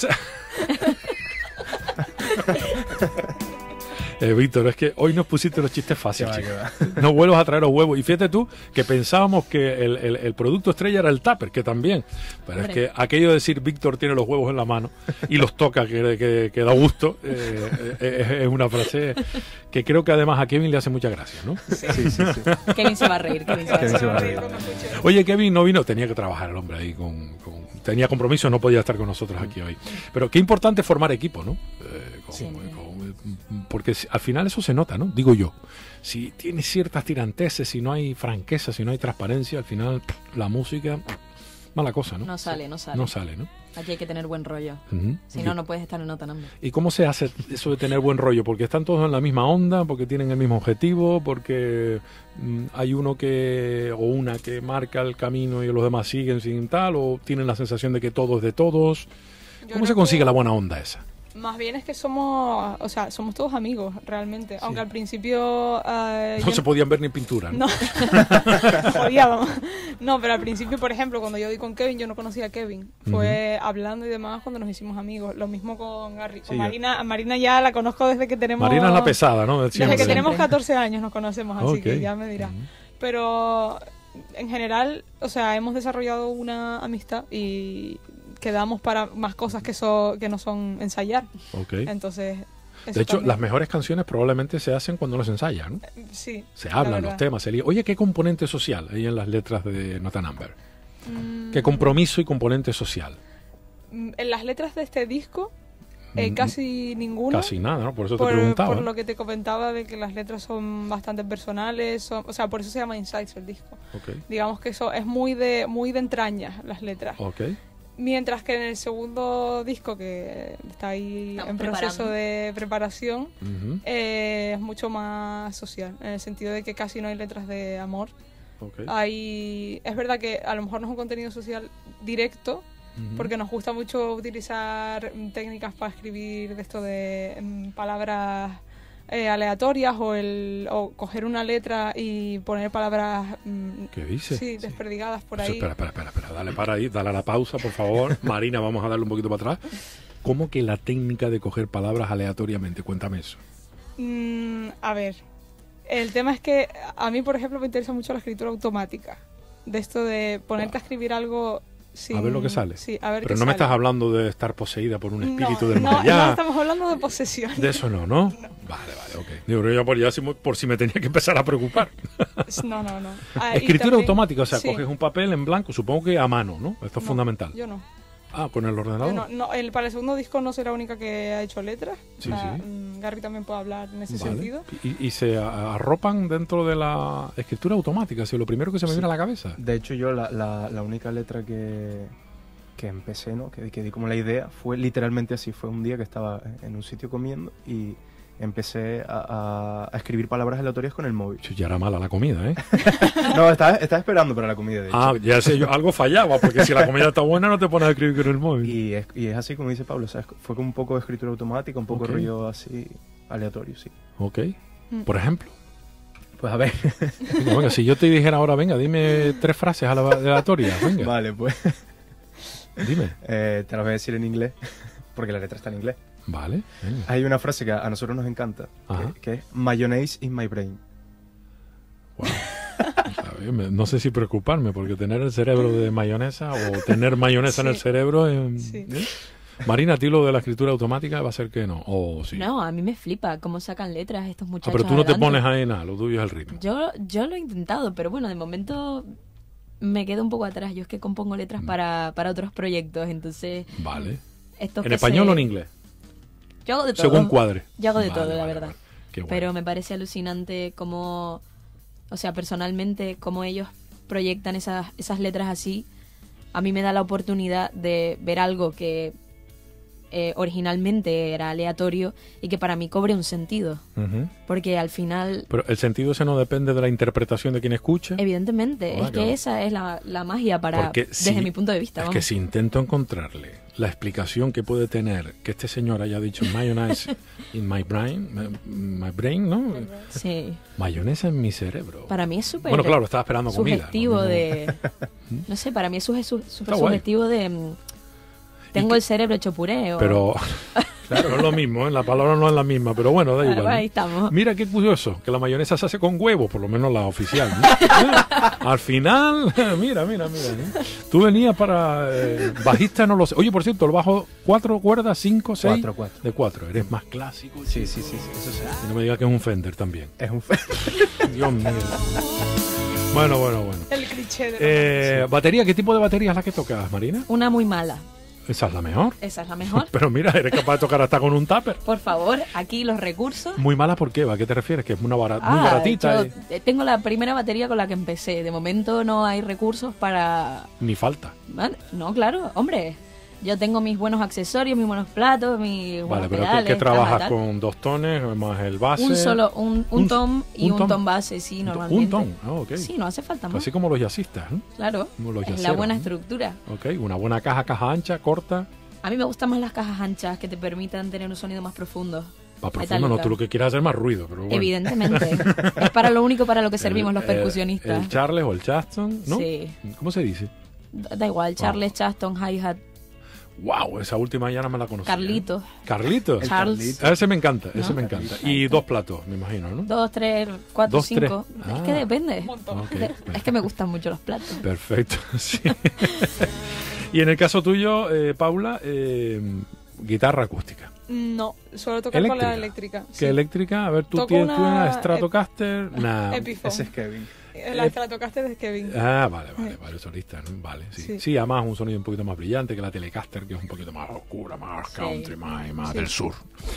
Víctor, es que hoy nos pusiste los chistes fáciles. No vuelvas a traer los huevos. Y fíjate tú que pensábamos que el producto estrella era el tupper, que también. Pero es que aquello de decir Víctor tiene los huevos en la mano y los toca, que da gusto, es una frase que creo que además a Kevin le hace mucha gracia, ¿no? Sí. Kevin se va a reír. Kevin se va a reír. Oye, Kevin no vino, tenía que trabajar el hombre ahí tenía compromiso, no podía estar con nosotros aquí hoy. Pero qué importante formar equipo, ¿no? Porque al final eso se nota, ¿no? Digo yo. Si tiene ciertas tiranteses, si no hay franqueza, si no hay transparencia, al final la música, mala cosa, ¿no? No sale, ¿no? Aquí hay que tener buen rollo. Si no, no puedes estar en Not a Number. ¿Y cómo se hace eso de tener buen rollo? ¿Porque están todos en la misma onda? ¿Porque tienen el mismo objetivo? ¿Porque hay uno o una que marca el camino y los demás siguen sin tal? ¿O tienen la sensación de que todo es de todos? ¿Cómo se consigue la buena onda esa? Más bien es que somos todos amigos, realmente. Sí. Aunque al principio... no se podían ver ni en pintura, ¿no? Odiábamos. No, pero al principio, por ejemplo, cuando yo di con Kevin, yo no conocía a Kevin. Fue hablando y demás cuando nos hicimos amigos. Lo mismo con Marina. Marina ya la conozco desde que tenemos... Marina es la pesada, ¿no? Desde que tenemos 14 años nos conocemos, así que ya me dirás. Pero en general, o sea, hemos desarrollado una amistad y... quedamos para más cosas que no son ensayar. Entonces, de hecho, las mejores canciones probablemente se hacen cuando no se ensayan, ¿no? Sí. Se hablan los temas, se lían. Oye, ¿qué componente social hay en las letras de Not a Number? ¿Qué compromiso y componente social? En las letras de este disco, casi ninguno. Casi nada, ¿no? Por eso te preguntaba. Por lo que te comentaba de que las letras son bastante personales, o sea, por eso se llama Insights el disco. Digamos que eso es muy de entrañas las letras. Mientras que en el segundo disco, que está ahí en proceso de preparación, es mucho más social, en el sentido de que casi no hay letras de amor. Es verdad que a lo mejor no es un contenido social directo, porque nos gusta mucho utilizar técnicas para escribir de esto de palabras aleatorias o coger una letra y poner palabras ¿qué dices? Sí, desperdigadas por ahí. Espera, dale a la pausa, por favor. Marina, vamos a darle un poquito para atrás. ¿Cómo que la técnica de coger palabras aleatoriamente? Cuéntame eso. A ver, el tema es que a mí, por ejemplo, me interesa mucho la escritura automática. De esto de ponerte a escribir algo... A ver lo que sale. Sí, a ver Pero qué no me sale. estás hablando de estar poseída por un espíritu del no, más allá. No, estamos hablando de posesión. De eso no. Vale, ok. Digo, yo por si me tenía que empezar a preocupar. No. Escritura también, automática, o sea, sí. coges un papel en blanco, supongo que a mano, ¿no? Esto es fundamental. Yo no. Ah, ¿con el ordenador? Para el segundo disco no soy la única que ha hecho letras. Sí. Gary también puede hablar en ese Vale. sentido. ¿Y se arropan dentro de la escritura automática? Si lo primero que se me viene a la cabeza. De hecho, yo la única letra que empecé, ¿no? Que di como la idea, fue literalmente así. Fue un día que estaba en un sitio comiendo y empecé a escribir palabras aleatorias con el móvil. Ya era mala la comida, ¿eh? No, estaba esperando para la comida, de hecho. Ah, ya sé yo, algo fallaba, porque si la comida está buena no te pones a escribir con el móvil. Y es así como dice Pablo, o sea, fue como un poco de escritura automática, un poco rollo así aleatorio, sí. Ok. Por ejemplo. Pues a ver. Venga, si yo te dijera ahora, venga, dime 3 frases aleatorias, venga. Vale, pues. Dime. Te las voy a decir en inglés, porque la letra está en inglés. Vale, venga. Hay una frase que a nosotros nos encanta, que es mayonnaise in my brain. Wow. No sé si preocuparme, porque tener el cerebro de mayonesa o tener mayonesa en el cerebro... Sí. Marina, ¿a ti lo de la escritura automática va a ser que no? ¿O sí? No, a mí me flipa cómo sacan letras estos muchachos. Pero tú no te adelante. pones ahí nada, lo tuyo es el ritmo. Yo lo he intentado, pero bueno, de momento me quedo un poco atrás. Yo es que compongo letras para otros proyectos, entonces... Vale. ¿En español o en inglés? Yo hago de todo. Según cuadre. Yo hago de todo, la verdad. Qué bueno. Pero me parece alucinante cómo, o sea, personalmente, cómo ellos proyectan esas letras así. A mí me da la oportunidad de ver algo que originalmente era aleatorio y que para mí cobre un sentido. Porque al final... Pero el sentido ese no depende de la interpretación de quien escucha. Evidentemente, es que esa es la magia desde mi punto de vista. Es que si intento encontrarle la explicación que puede tener que este señor haya dicho mayonnaise in my brain, ¿no? Sí. Mayonesa en mi cerebro. Para mí es súper... Bueno, claro, estaba esperando comida. Sugestivo de... No sé, para mí eso es súper sugestivo de... Tengo el cerebro hecho puré. Pero, claro, no es lo mismo, ¿eh? La palabra no es la misma, pero bueno, da igual. Ahí estamos. Mira qué curioso, que la mayonesa se hace con huevo, por lo menos la oficial, ¿no? Al final, mira. ¿eh? Tú venías para bajista, no lo sé. Oye, por cierto, el bajo 4 cuerdas, 5, 6. 4. De 4, eres más clásico. Sí, eso sí. Y no me digas que es un Fender también. Es un Fender. Dios mío. Bueno. El cliché de ¿Batería? ¿Qué tipo de batería es la que tocas, Marina? Una muy mala. ¿Esa es la mejor? Esa es la mejor. Pero mira, eres capaz de tocar hasta con un tupper. Por favor, aquí los recursos. ¿Muy mala por qué? ¿A qué te refieres? ¿Que es muy baratita? Yo tengo la primera batería con la que empecé. De momento no hay recursos para... Ni falta. No, claro, hombre. Yo tengo mis buenos accesorios, mis buenos platos, mis buenos pero pedales, ¿qué trabajas con 2 tones más el base? Un tom y un tom base, sí, normalmente. Un tom, ok. Sí, no hace falta más. Así como los jazzistas, ¿no? Claro, como los es la buena estructura. Ok, una buena caja ancha, corta. A mí me gustan más las cajas anchas que te permitan tener un sonido más profundo. Para profundo no, tú lo que quieres hacer más ruido, pero bueno. Evidentemente. Es para lo único para lo que servimos los percusionistas. El Charles o el Chaston, ¿no? Sí. ¿Cómo se dice? Da igual, Charles, Chaston, hi-hat. Wow, esa última ya no me la conocía. Carlitos. ¿Carlitos? Charles. Ese me encanta, ese me encanta. Y 2 platos, me imagino, ¿no? 2, 3, 4, 5. Es que depende. Okay, es que me gustan mucho los platos. Perfecto, sí. Y en el caso tuyo, Paula, guitarra acústica. No, suelo tocar con la eléctrica. ¿Qué sí. eléctrica? A ver, ¿tú tienes una Stratocaster? Epiphone. Ese es Kevin. La Stratocaster es Kevin. Ah, vale, solista, ¿no? Vale, sí, además un sonido un poquito más brillante que la Telecaster, que es un poquito más oscura, más country, más del sur.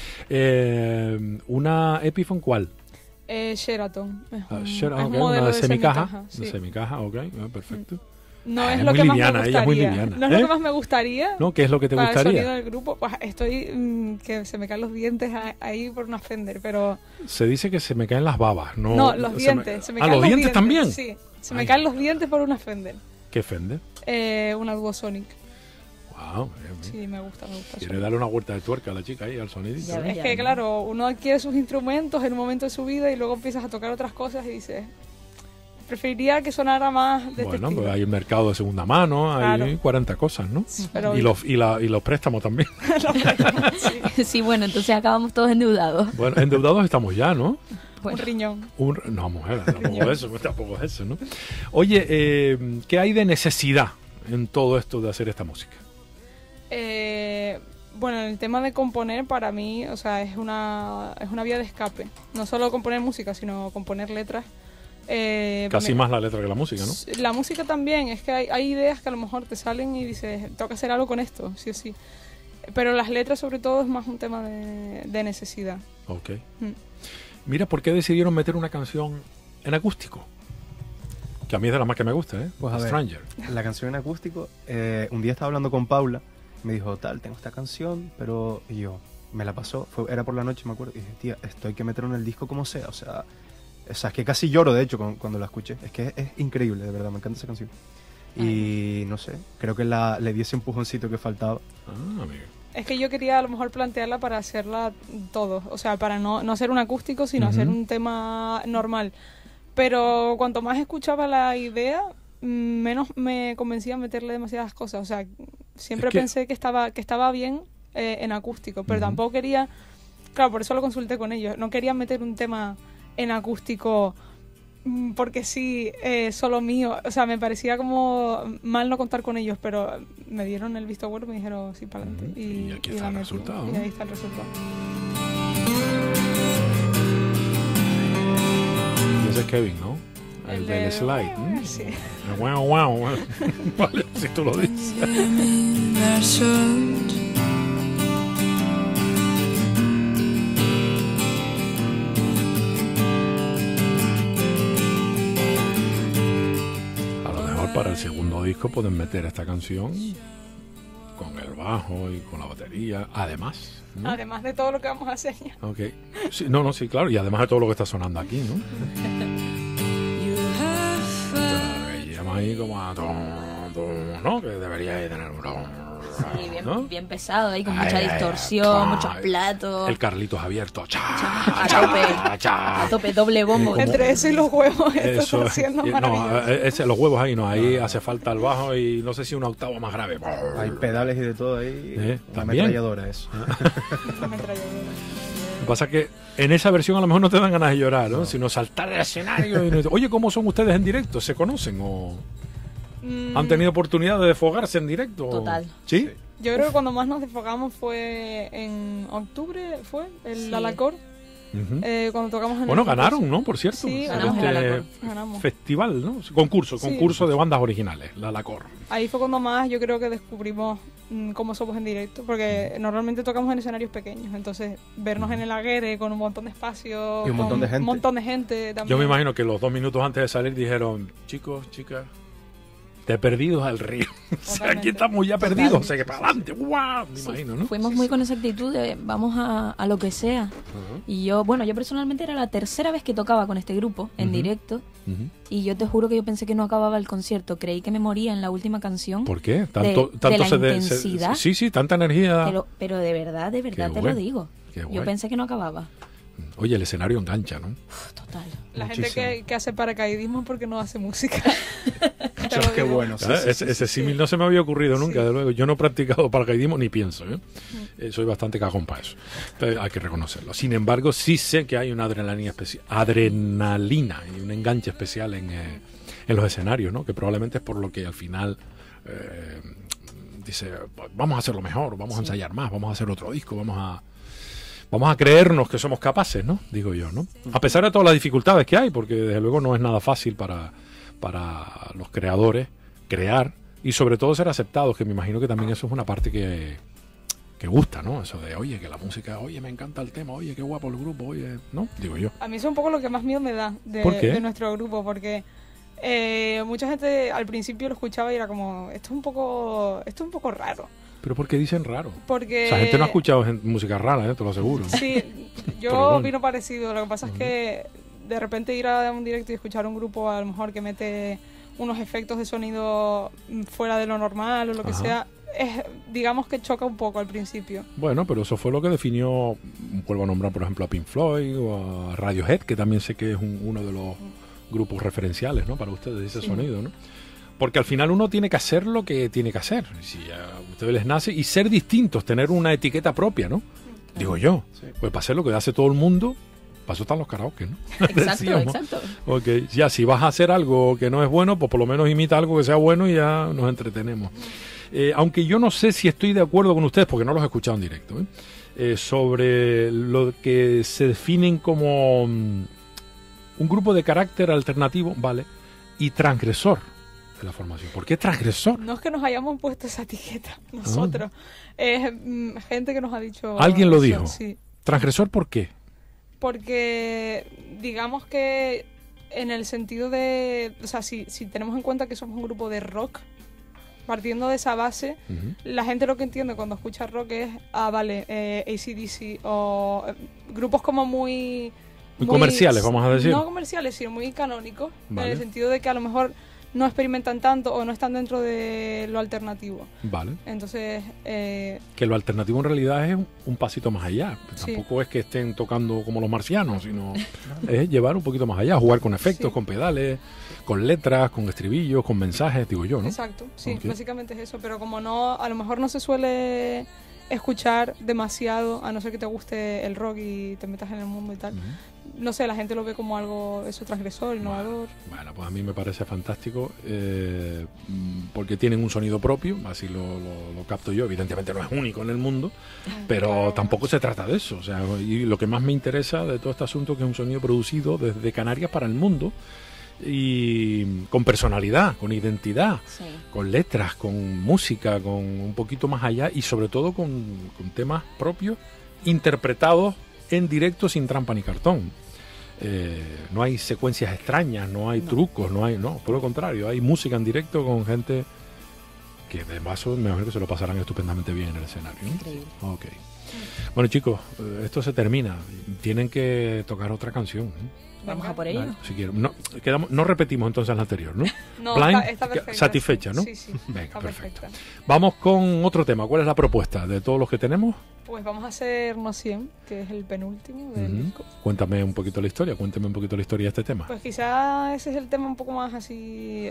¿Una Epiphone cuál? Sheraton. Una de semicaja. De semicaja, ok, perfecto. No es lo que más me gustaría. Ella es muy liviana. No es lo que más me gustaría. ¿No? ¿Qué es lo que te gustaría? Para el sonido del grupo, pues estoy que se me caen los dientes ahí por una Fender, pero... Se dice que se me caen las babas, ¿no? No, los dientes. Se me caen ¿los dientes también? Sí, se me caen los dientes por una Fender. ¿Qué Fender? Una Duosonic. Wow. Sí, me gusta. Quiere darle una vuelta de tuerca a la chica ahí, al sonidito. Es que, claro, uno adquiere sus instrumentos en un momento de su vida y luego empiezas a tocar otras cosas y dices... preferiría que sonara más de este Bueno, estilo. pues hay el mercado de segunda mano, Claro. hay 40 cosas, ¿no? Pero- Y los préstamos también. Sí, Sí, bueno, entonces acabamos todos endeudados. Bueno, endeudados estamos ya, ¿no? un riñón. No, mujer, tampoco es eso, ¿no? Oye, ¿qué hay de necesidad en todo esto de hacer esta música? Bueno, el tema de componer para mí, o sea, es una vía de escape. No solo componer música, sino componer letras. Casi más la letra que la música, ¿no? La música también, es que hay ideas que a lo mejor te salen y dices, tengo que hacer algo con esto, sí o sí. Pero las letras sobre todo es más un tema de necesidad. Ok. Mira, ¿por qué decidieron meter una canción en acústico? Que a mí es de las más que me gusta, ¿eh? Pues a ver, Stranger. la canción en acústico, un día estaba hablando con Paula, me dijo, tengo esta canción, pero y yo, me la pasó, era por la noche, me acuerdo, y dije, tía, esto hay que meterlo en el disco como sea, o sea, es que casi lloro, de hecho, cuando la escuché, es que es increíble, de verdad, me encanta esa canción. Y no sé, creo que le di ese empujoncito que faltaba. Ah, amigo. Es que yo quería a lo mejor plantearla para hacerla todo, o sea, para no hacer un acústico, sino hacer un tema normal. Pero cuanto más escuchaba la idea, menos me convencía meterle demasiadas cosas. O sea, siempre pensé que estaba bien en acústico, pero tampoco quería... Claro, por eso lo consulté con ellos. No quería meter un tema en acústico porque sí, solo mío. O sea, me parecía como mal no contar con ellos, pero me dieron el visto bueno y me dijeron sí, para adelante. Y aquí está el resultado. Y ahí está el resultado. Y ese es Kevin, ¿no? El del slide. Sí. Wow. Vale, si tú lo dices. A lo mejor para el segundo disco pueden meter esta canción con el bajo y con la batería, además, ¿no? Además de todo lo que vamos a hacer ya. Ok. Sí, sí, claro, y además de todo lo que está sonando aquí, ¿no? Y llama ahí como a... ¿no? Que debería tener un... Sí, ¿no? bien pesado ahí, con mucha distorsión, muchos platos. El Carlitos abierto. A tope, doble bombo. Entre eso y los huevos, esto Eso, está haciendo maravilloso. los huevos ahí no, ahí hace falta el bajo y no sé si una octava más grave. Hay pedales y de todo ahí, una ¿también? ametralladora eso. La ametralladora. Lo que pasa es que en esa versión a lo mejor no te dan ganas de llorar, ¿no? Sino saltar del escenario y oye, ¿cómo son ustedes en directo? ¿Se conocen o han tenido oportunidad de desfogarse en directo? Total. ¿Sí? Yo creo que cuando más nos desfogamos fue en octubre, ¿fue? El Alacor. Cuando tocamos en Bueno, el ganaron, concurso. ¿no? Por cierto. Sí, ganamos ganamos. el Alacor. Ganamos. Festival, ¿no? Concurso de bandas originales, la Alacor. Ahí fue cuando más yo creo que descubrimos cómo somos en directo, porque normalmente tocamos en escenarios pequeños, entonces vernos en el Aguere con un montón de espacio, Y un montón de gente. Un montón de gente también. Yo me imagino que los 2 minutos antes de salir dijeron, chicos, chicas, de perdidos al río. O sea, aquí estamos ya perdidos, o sea, que para adelante, ¡guau! Me imagino, ¿no? Fuimos muy con esa actitud de vamos a lo que sea. Y yo personalmente era la tercera vez que tocaba con este grupo en directo. Y yo te juro que yo pensé que no acababa el concierto. Creí que me moría en la última canción. ¿Por qué? Tanto de la intensidad. Sí, tanta energía. Pero de verdad te lo digo. Yo pensé que no acababa. Oye, el escenario engancha, ¿no? Total. La gente que hace paracaidismo porque no hace música. Qué bueno. Sí, ese símil no se me había ocurrido nunca, de luego. Yo no he practicado paracaidismo ni pienso, ¿eh? Soy bastante cagón para eso. Pero hay que reconocerlo. Sin embargo, sí sé que hay una adrenalina y un enganche especial en los escenarios, ¿no? Que probablemente es por lo que al final dice, vamos a hacerlo mejor, vamos a ensayar más, vamos a hacer otro disco, vamos a creernos que somos capaces, ¿no? Digo yo, ¿no? A pesar de todas las dificultades que hay, porque desde luego no es nada fácil para los creadores crear y sobre todo ser aceptados, que me imagino que también eso es una parte que gusta, ¿no? Eso de, oye, que la música, oye, me encanta el tema, oye, qué guapo el grupo, oye, ¿no? Digo yo. A mí es un poco lo que más miedo me da ¿Por qué? de nuestro grupo, porque mucha gente al principio lo escuchaba y era como, esto es un poco raro. ¿Pero por qué dicen raro? Porque... Esa gente no ha escuchado música rara, te lo aseguro. Sí, yo bueno. opino parecido. Lo que pasa es que de repente ir a un directo y escuchar un grupo a lo mejor que mete unos efectos de sonido fuera de lo normal o lo que sea, digamos que choca un poco al principio. Bueno, pero eso fue lo que definió, vuelvo a nombrar por ejemplo a Pink Floyd o a Radiohead, que también sé que es uno de grupos referenciales, ¿no? Para ustedes ese sonido, ¿no? Porque al final uno tiene que hacer lo que tiene que hacer. Si a ustedes les nace, y ser distintos, tener una etiqueta propia, ¿no? Digo yo. Sí. Pues para hacer lo que hace todo el mundo, para eso están los karaoke, ¿no? Exacto, exacto. Okay. Ya, si vas a hacer algo que no es bueno, pues por lo menos imita algo que sea bueno y ya nos entretenemos. Aunque yo no sé si estoy de acuerdo con ustedes, porque no los he escuchado en directo, sobre lo que se definen como un grupo de carácter alternativo, ¿vale? Y transgresor de la formación. ¿Por qué transgresor? No es que nos hayamos puesto esa etiqueta nosotros. Es gente que nos ha dicho... ¿Alguien lo dijo? Sí. ¿Transgresor por qué? Porque digamos que en el sentido de... O sea, si tenemos en cuenta que somos un grupo de rock, partiendo de esa base, la gente lo que entiende cuando escucha rock es, vale, AC/DC o grupos como muy comerciales, vamos a decir. No comerciales, sino muy canónicos, vale. En el sentido de que a lo mejor no experimentan tanto o no están dentro de lo alternativo. Vale. Entonces... que lo alternativo en realidad es un pasito más allá. Sí. Tampoco es que estén tocando como los marcianos, sino es llevar un poquito más allá, jugar con efectos, con pedales, con letras, con estribillos, con mensajes, digo yo, ¿no? Exacto, sí, básicamente es eso. Pero como no, a lo mejor no se suele escuchar demasiado, a no ser que te guste el rock y te metas en el mundo y tal. No sé, la gente lo ve como algo transgresor, innovador. Bueno, pues a mí me parece fantástico, porque tienen un sonido propio, así lo capto yo. Evidentemente no es único en el mundo, pero tampoco se trata de eso. O sea, y lo que más me interesa de todo este asunto es que es un sonido producido desde Canarias para el mundo, y con personalidad, con identidad, con letras, con música, con un poquito más allá, y sobre todo con temas propios interpretados en directo sin trampa ni cartón. No hay secuencias extrañas, no hay trucos, por lo contrario, hay música en directo con gente que de paso me imagino que se lo pasarán estupendamente bien en el escenario, ¿no? Increíble. Okay. Bueno, chicos, esto se termina, tienen que tocar otra canción. Vamos a por ello. Vale, si quiero. No repetimos entonces la anterior, ¿no? No, Blind, está perfecta. Satisfecha, ¿no? Sí. Venga, perfecto. Vamos con otro tema. ¿Cuál es la propuesta de todos los que tenemos? Pues vamos a hacer No 100, que es el penúltimo del disco. Cuéntame un poquito la historia, de este tema. Pues quizá ese es el tema un poco más así,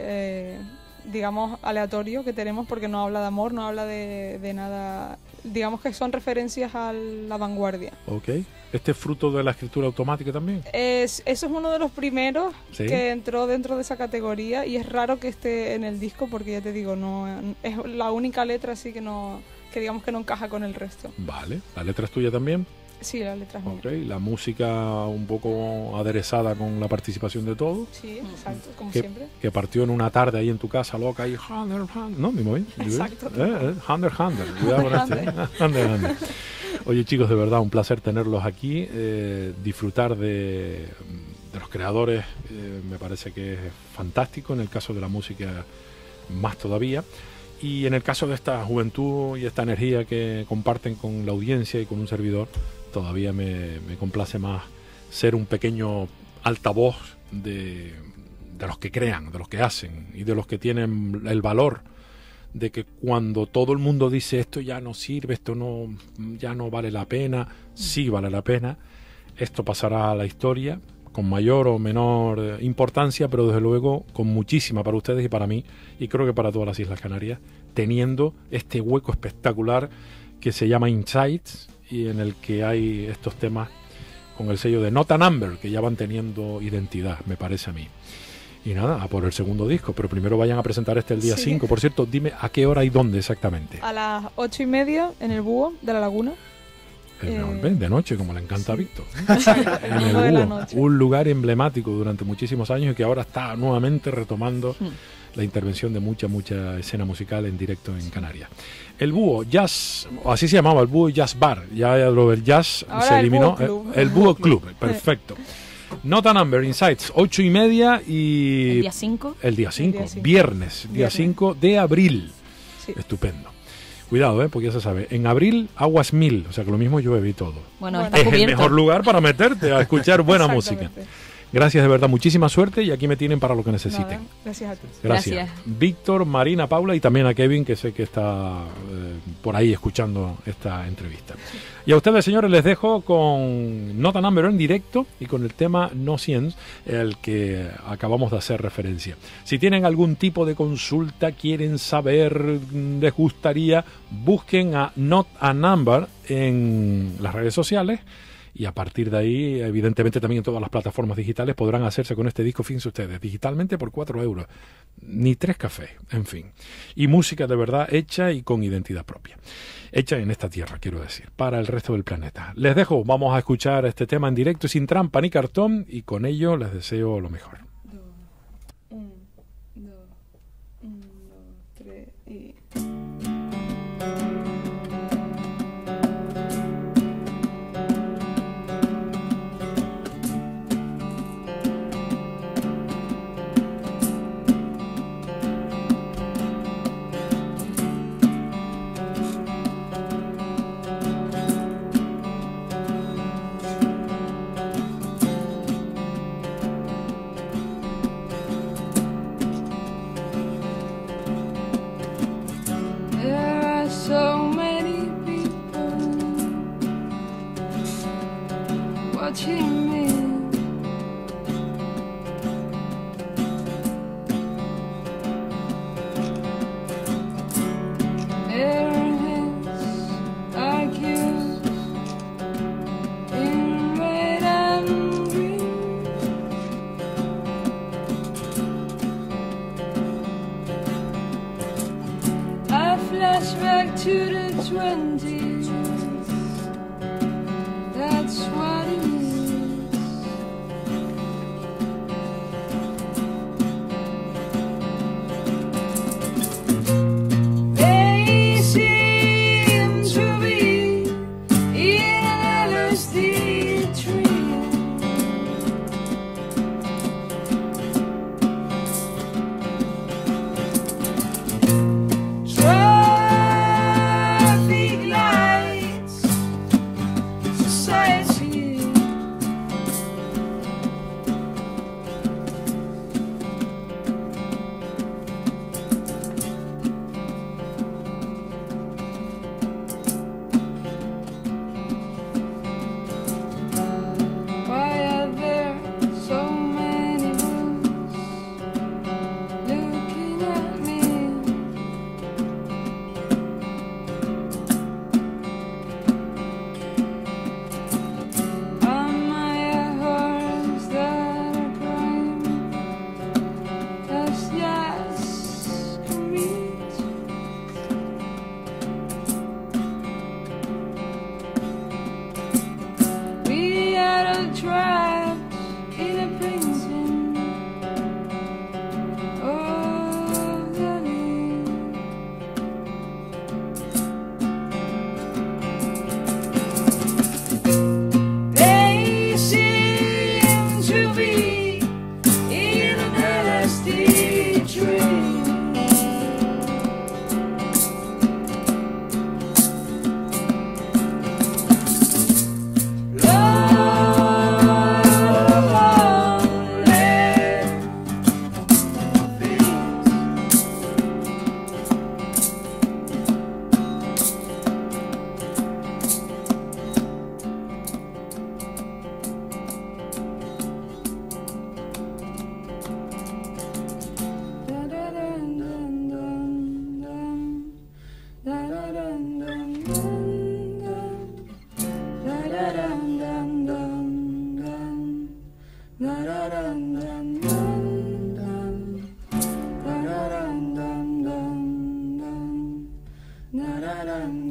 digamos, aleatorio que tenemos, porque no habla de amor, no habla de nada. Digamos que son referencias a la vanguardia. Ok. ¿Este es fruto de la escritura automática también? Eso es uno de los primeros que entró dentro de esa categoría, y es raro que esté en el disco porque, ya te digo, no es la única letra así que digamos que no encaja con el resto. Vale. ¿La letra es tuya también? Sí, la letra es mía. Okay. ¿La música un poco aderezada con la participación de todos? Sí, exacto, como siempre. Que partió en una tarde ahí en tu casa, loca, y ¿no? ¿Me moví? Exacto. Cuidado con este. Oye, chicos, de verdad, un placer tenerlos aquí. Disfrutar de los creadores me parece que es fantástico. En el caso de la música, más todavía. Y en el caso de esta juventud y esta energía que comparten con la audiencia y con un servidor, todavía me complace más ser un pequeño altavoz de los que crean, de los que hacen y de los que tienen el valor de que cuando todo el mundo dice esto ya no sirve, esto ya no vale la pena, sí vale la pena, esto pasará a la historia con mayor o menor importancia, pero desde luego con muchísima para ustedes y para mí, y creo que para todas las Islas Canarias, teniendo este hueco espectacular que se llama Insights, y en el que hay estos temas con el sello de Nota Number, que ya van teniendo identidad, me parece a mí. Y nada, a por el segundo disco, pero primero vayan a presentar el día 5. Por cierto, dime a qué hora y dónde exactamente. A las 8:30 en el Búho de la Laguna. De noche, como le encanta a Víctor. En el Búho, un lugar emblemático durante muchísimos años y que ahora está nuevamente retomando la intervención de mucha escena musical en directo en Canarias. El Búho Jazz, así se llamaba, el Búho Jazz Bar. Ya lo del jazz ahora se eliminó. El Búho Club, perfecto. Nota Number, Insights, 8:30 y... ¿El día 5? El día 5, viernes, día 5 de abril. Sí. Estupendo. Cuidado, porque ya se sabe, en abril aguas 1000, o sea que lo mismo llueve y todo. Bueno, es el mejor lugar para meterte a escuchar buena música. Gracias de verdad, muchísima suerte y aquí me tienen para lo que necesiten. Gracias a ti. Gracias. Víctor, Marina, Paula y también a Kevin, que sé que está por ahí escuchando esta entrevista. Y a ustedes, señores, les dejo con Nota Number en directo y con el tema No Science, el que acabamos de hacer referencia. Si tienen algún tipo de consulta, quieren saber, les gustaría, busquen a Not a Number en las redes sociales. Y a partir de ahí, evidentemente también en todas las plataformas digitales podrán hacerse con este disco, fíjense ustedes, digitalmente por 4 euros. Ni 3 cafés, en fin. Y música de verdad hecha y con identidad propia. Hecha en esta tierra, quiero decir, para el resto del planeta. Les dejo, vamos a escuchar este tema en directo, sin trampa ni cartón, y con ello les deseo lo mejor. 1, 2, 3 y... watching me. Airheads accused in red and green. I flash back to the 20s. That's what it is. They seem to be in an LSD tree. Traffic lights, society. Why are there so many books looking at me? Am I a horse that are crying as yes can meet? We are all trapped in a painting of Dalí. They seem to be in an LSD dream. Na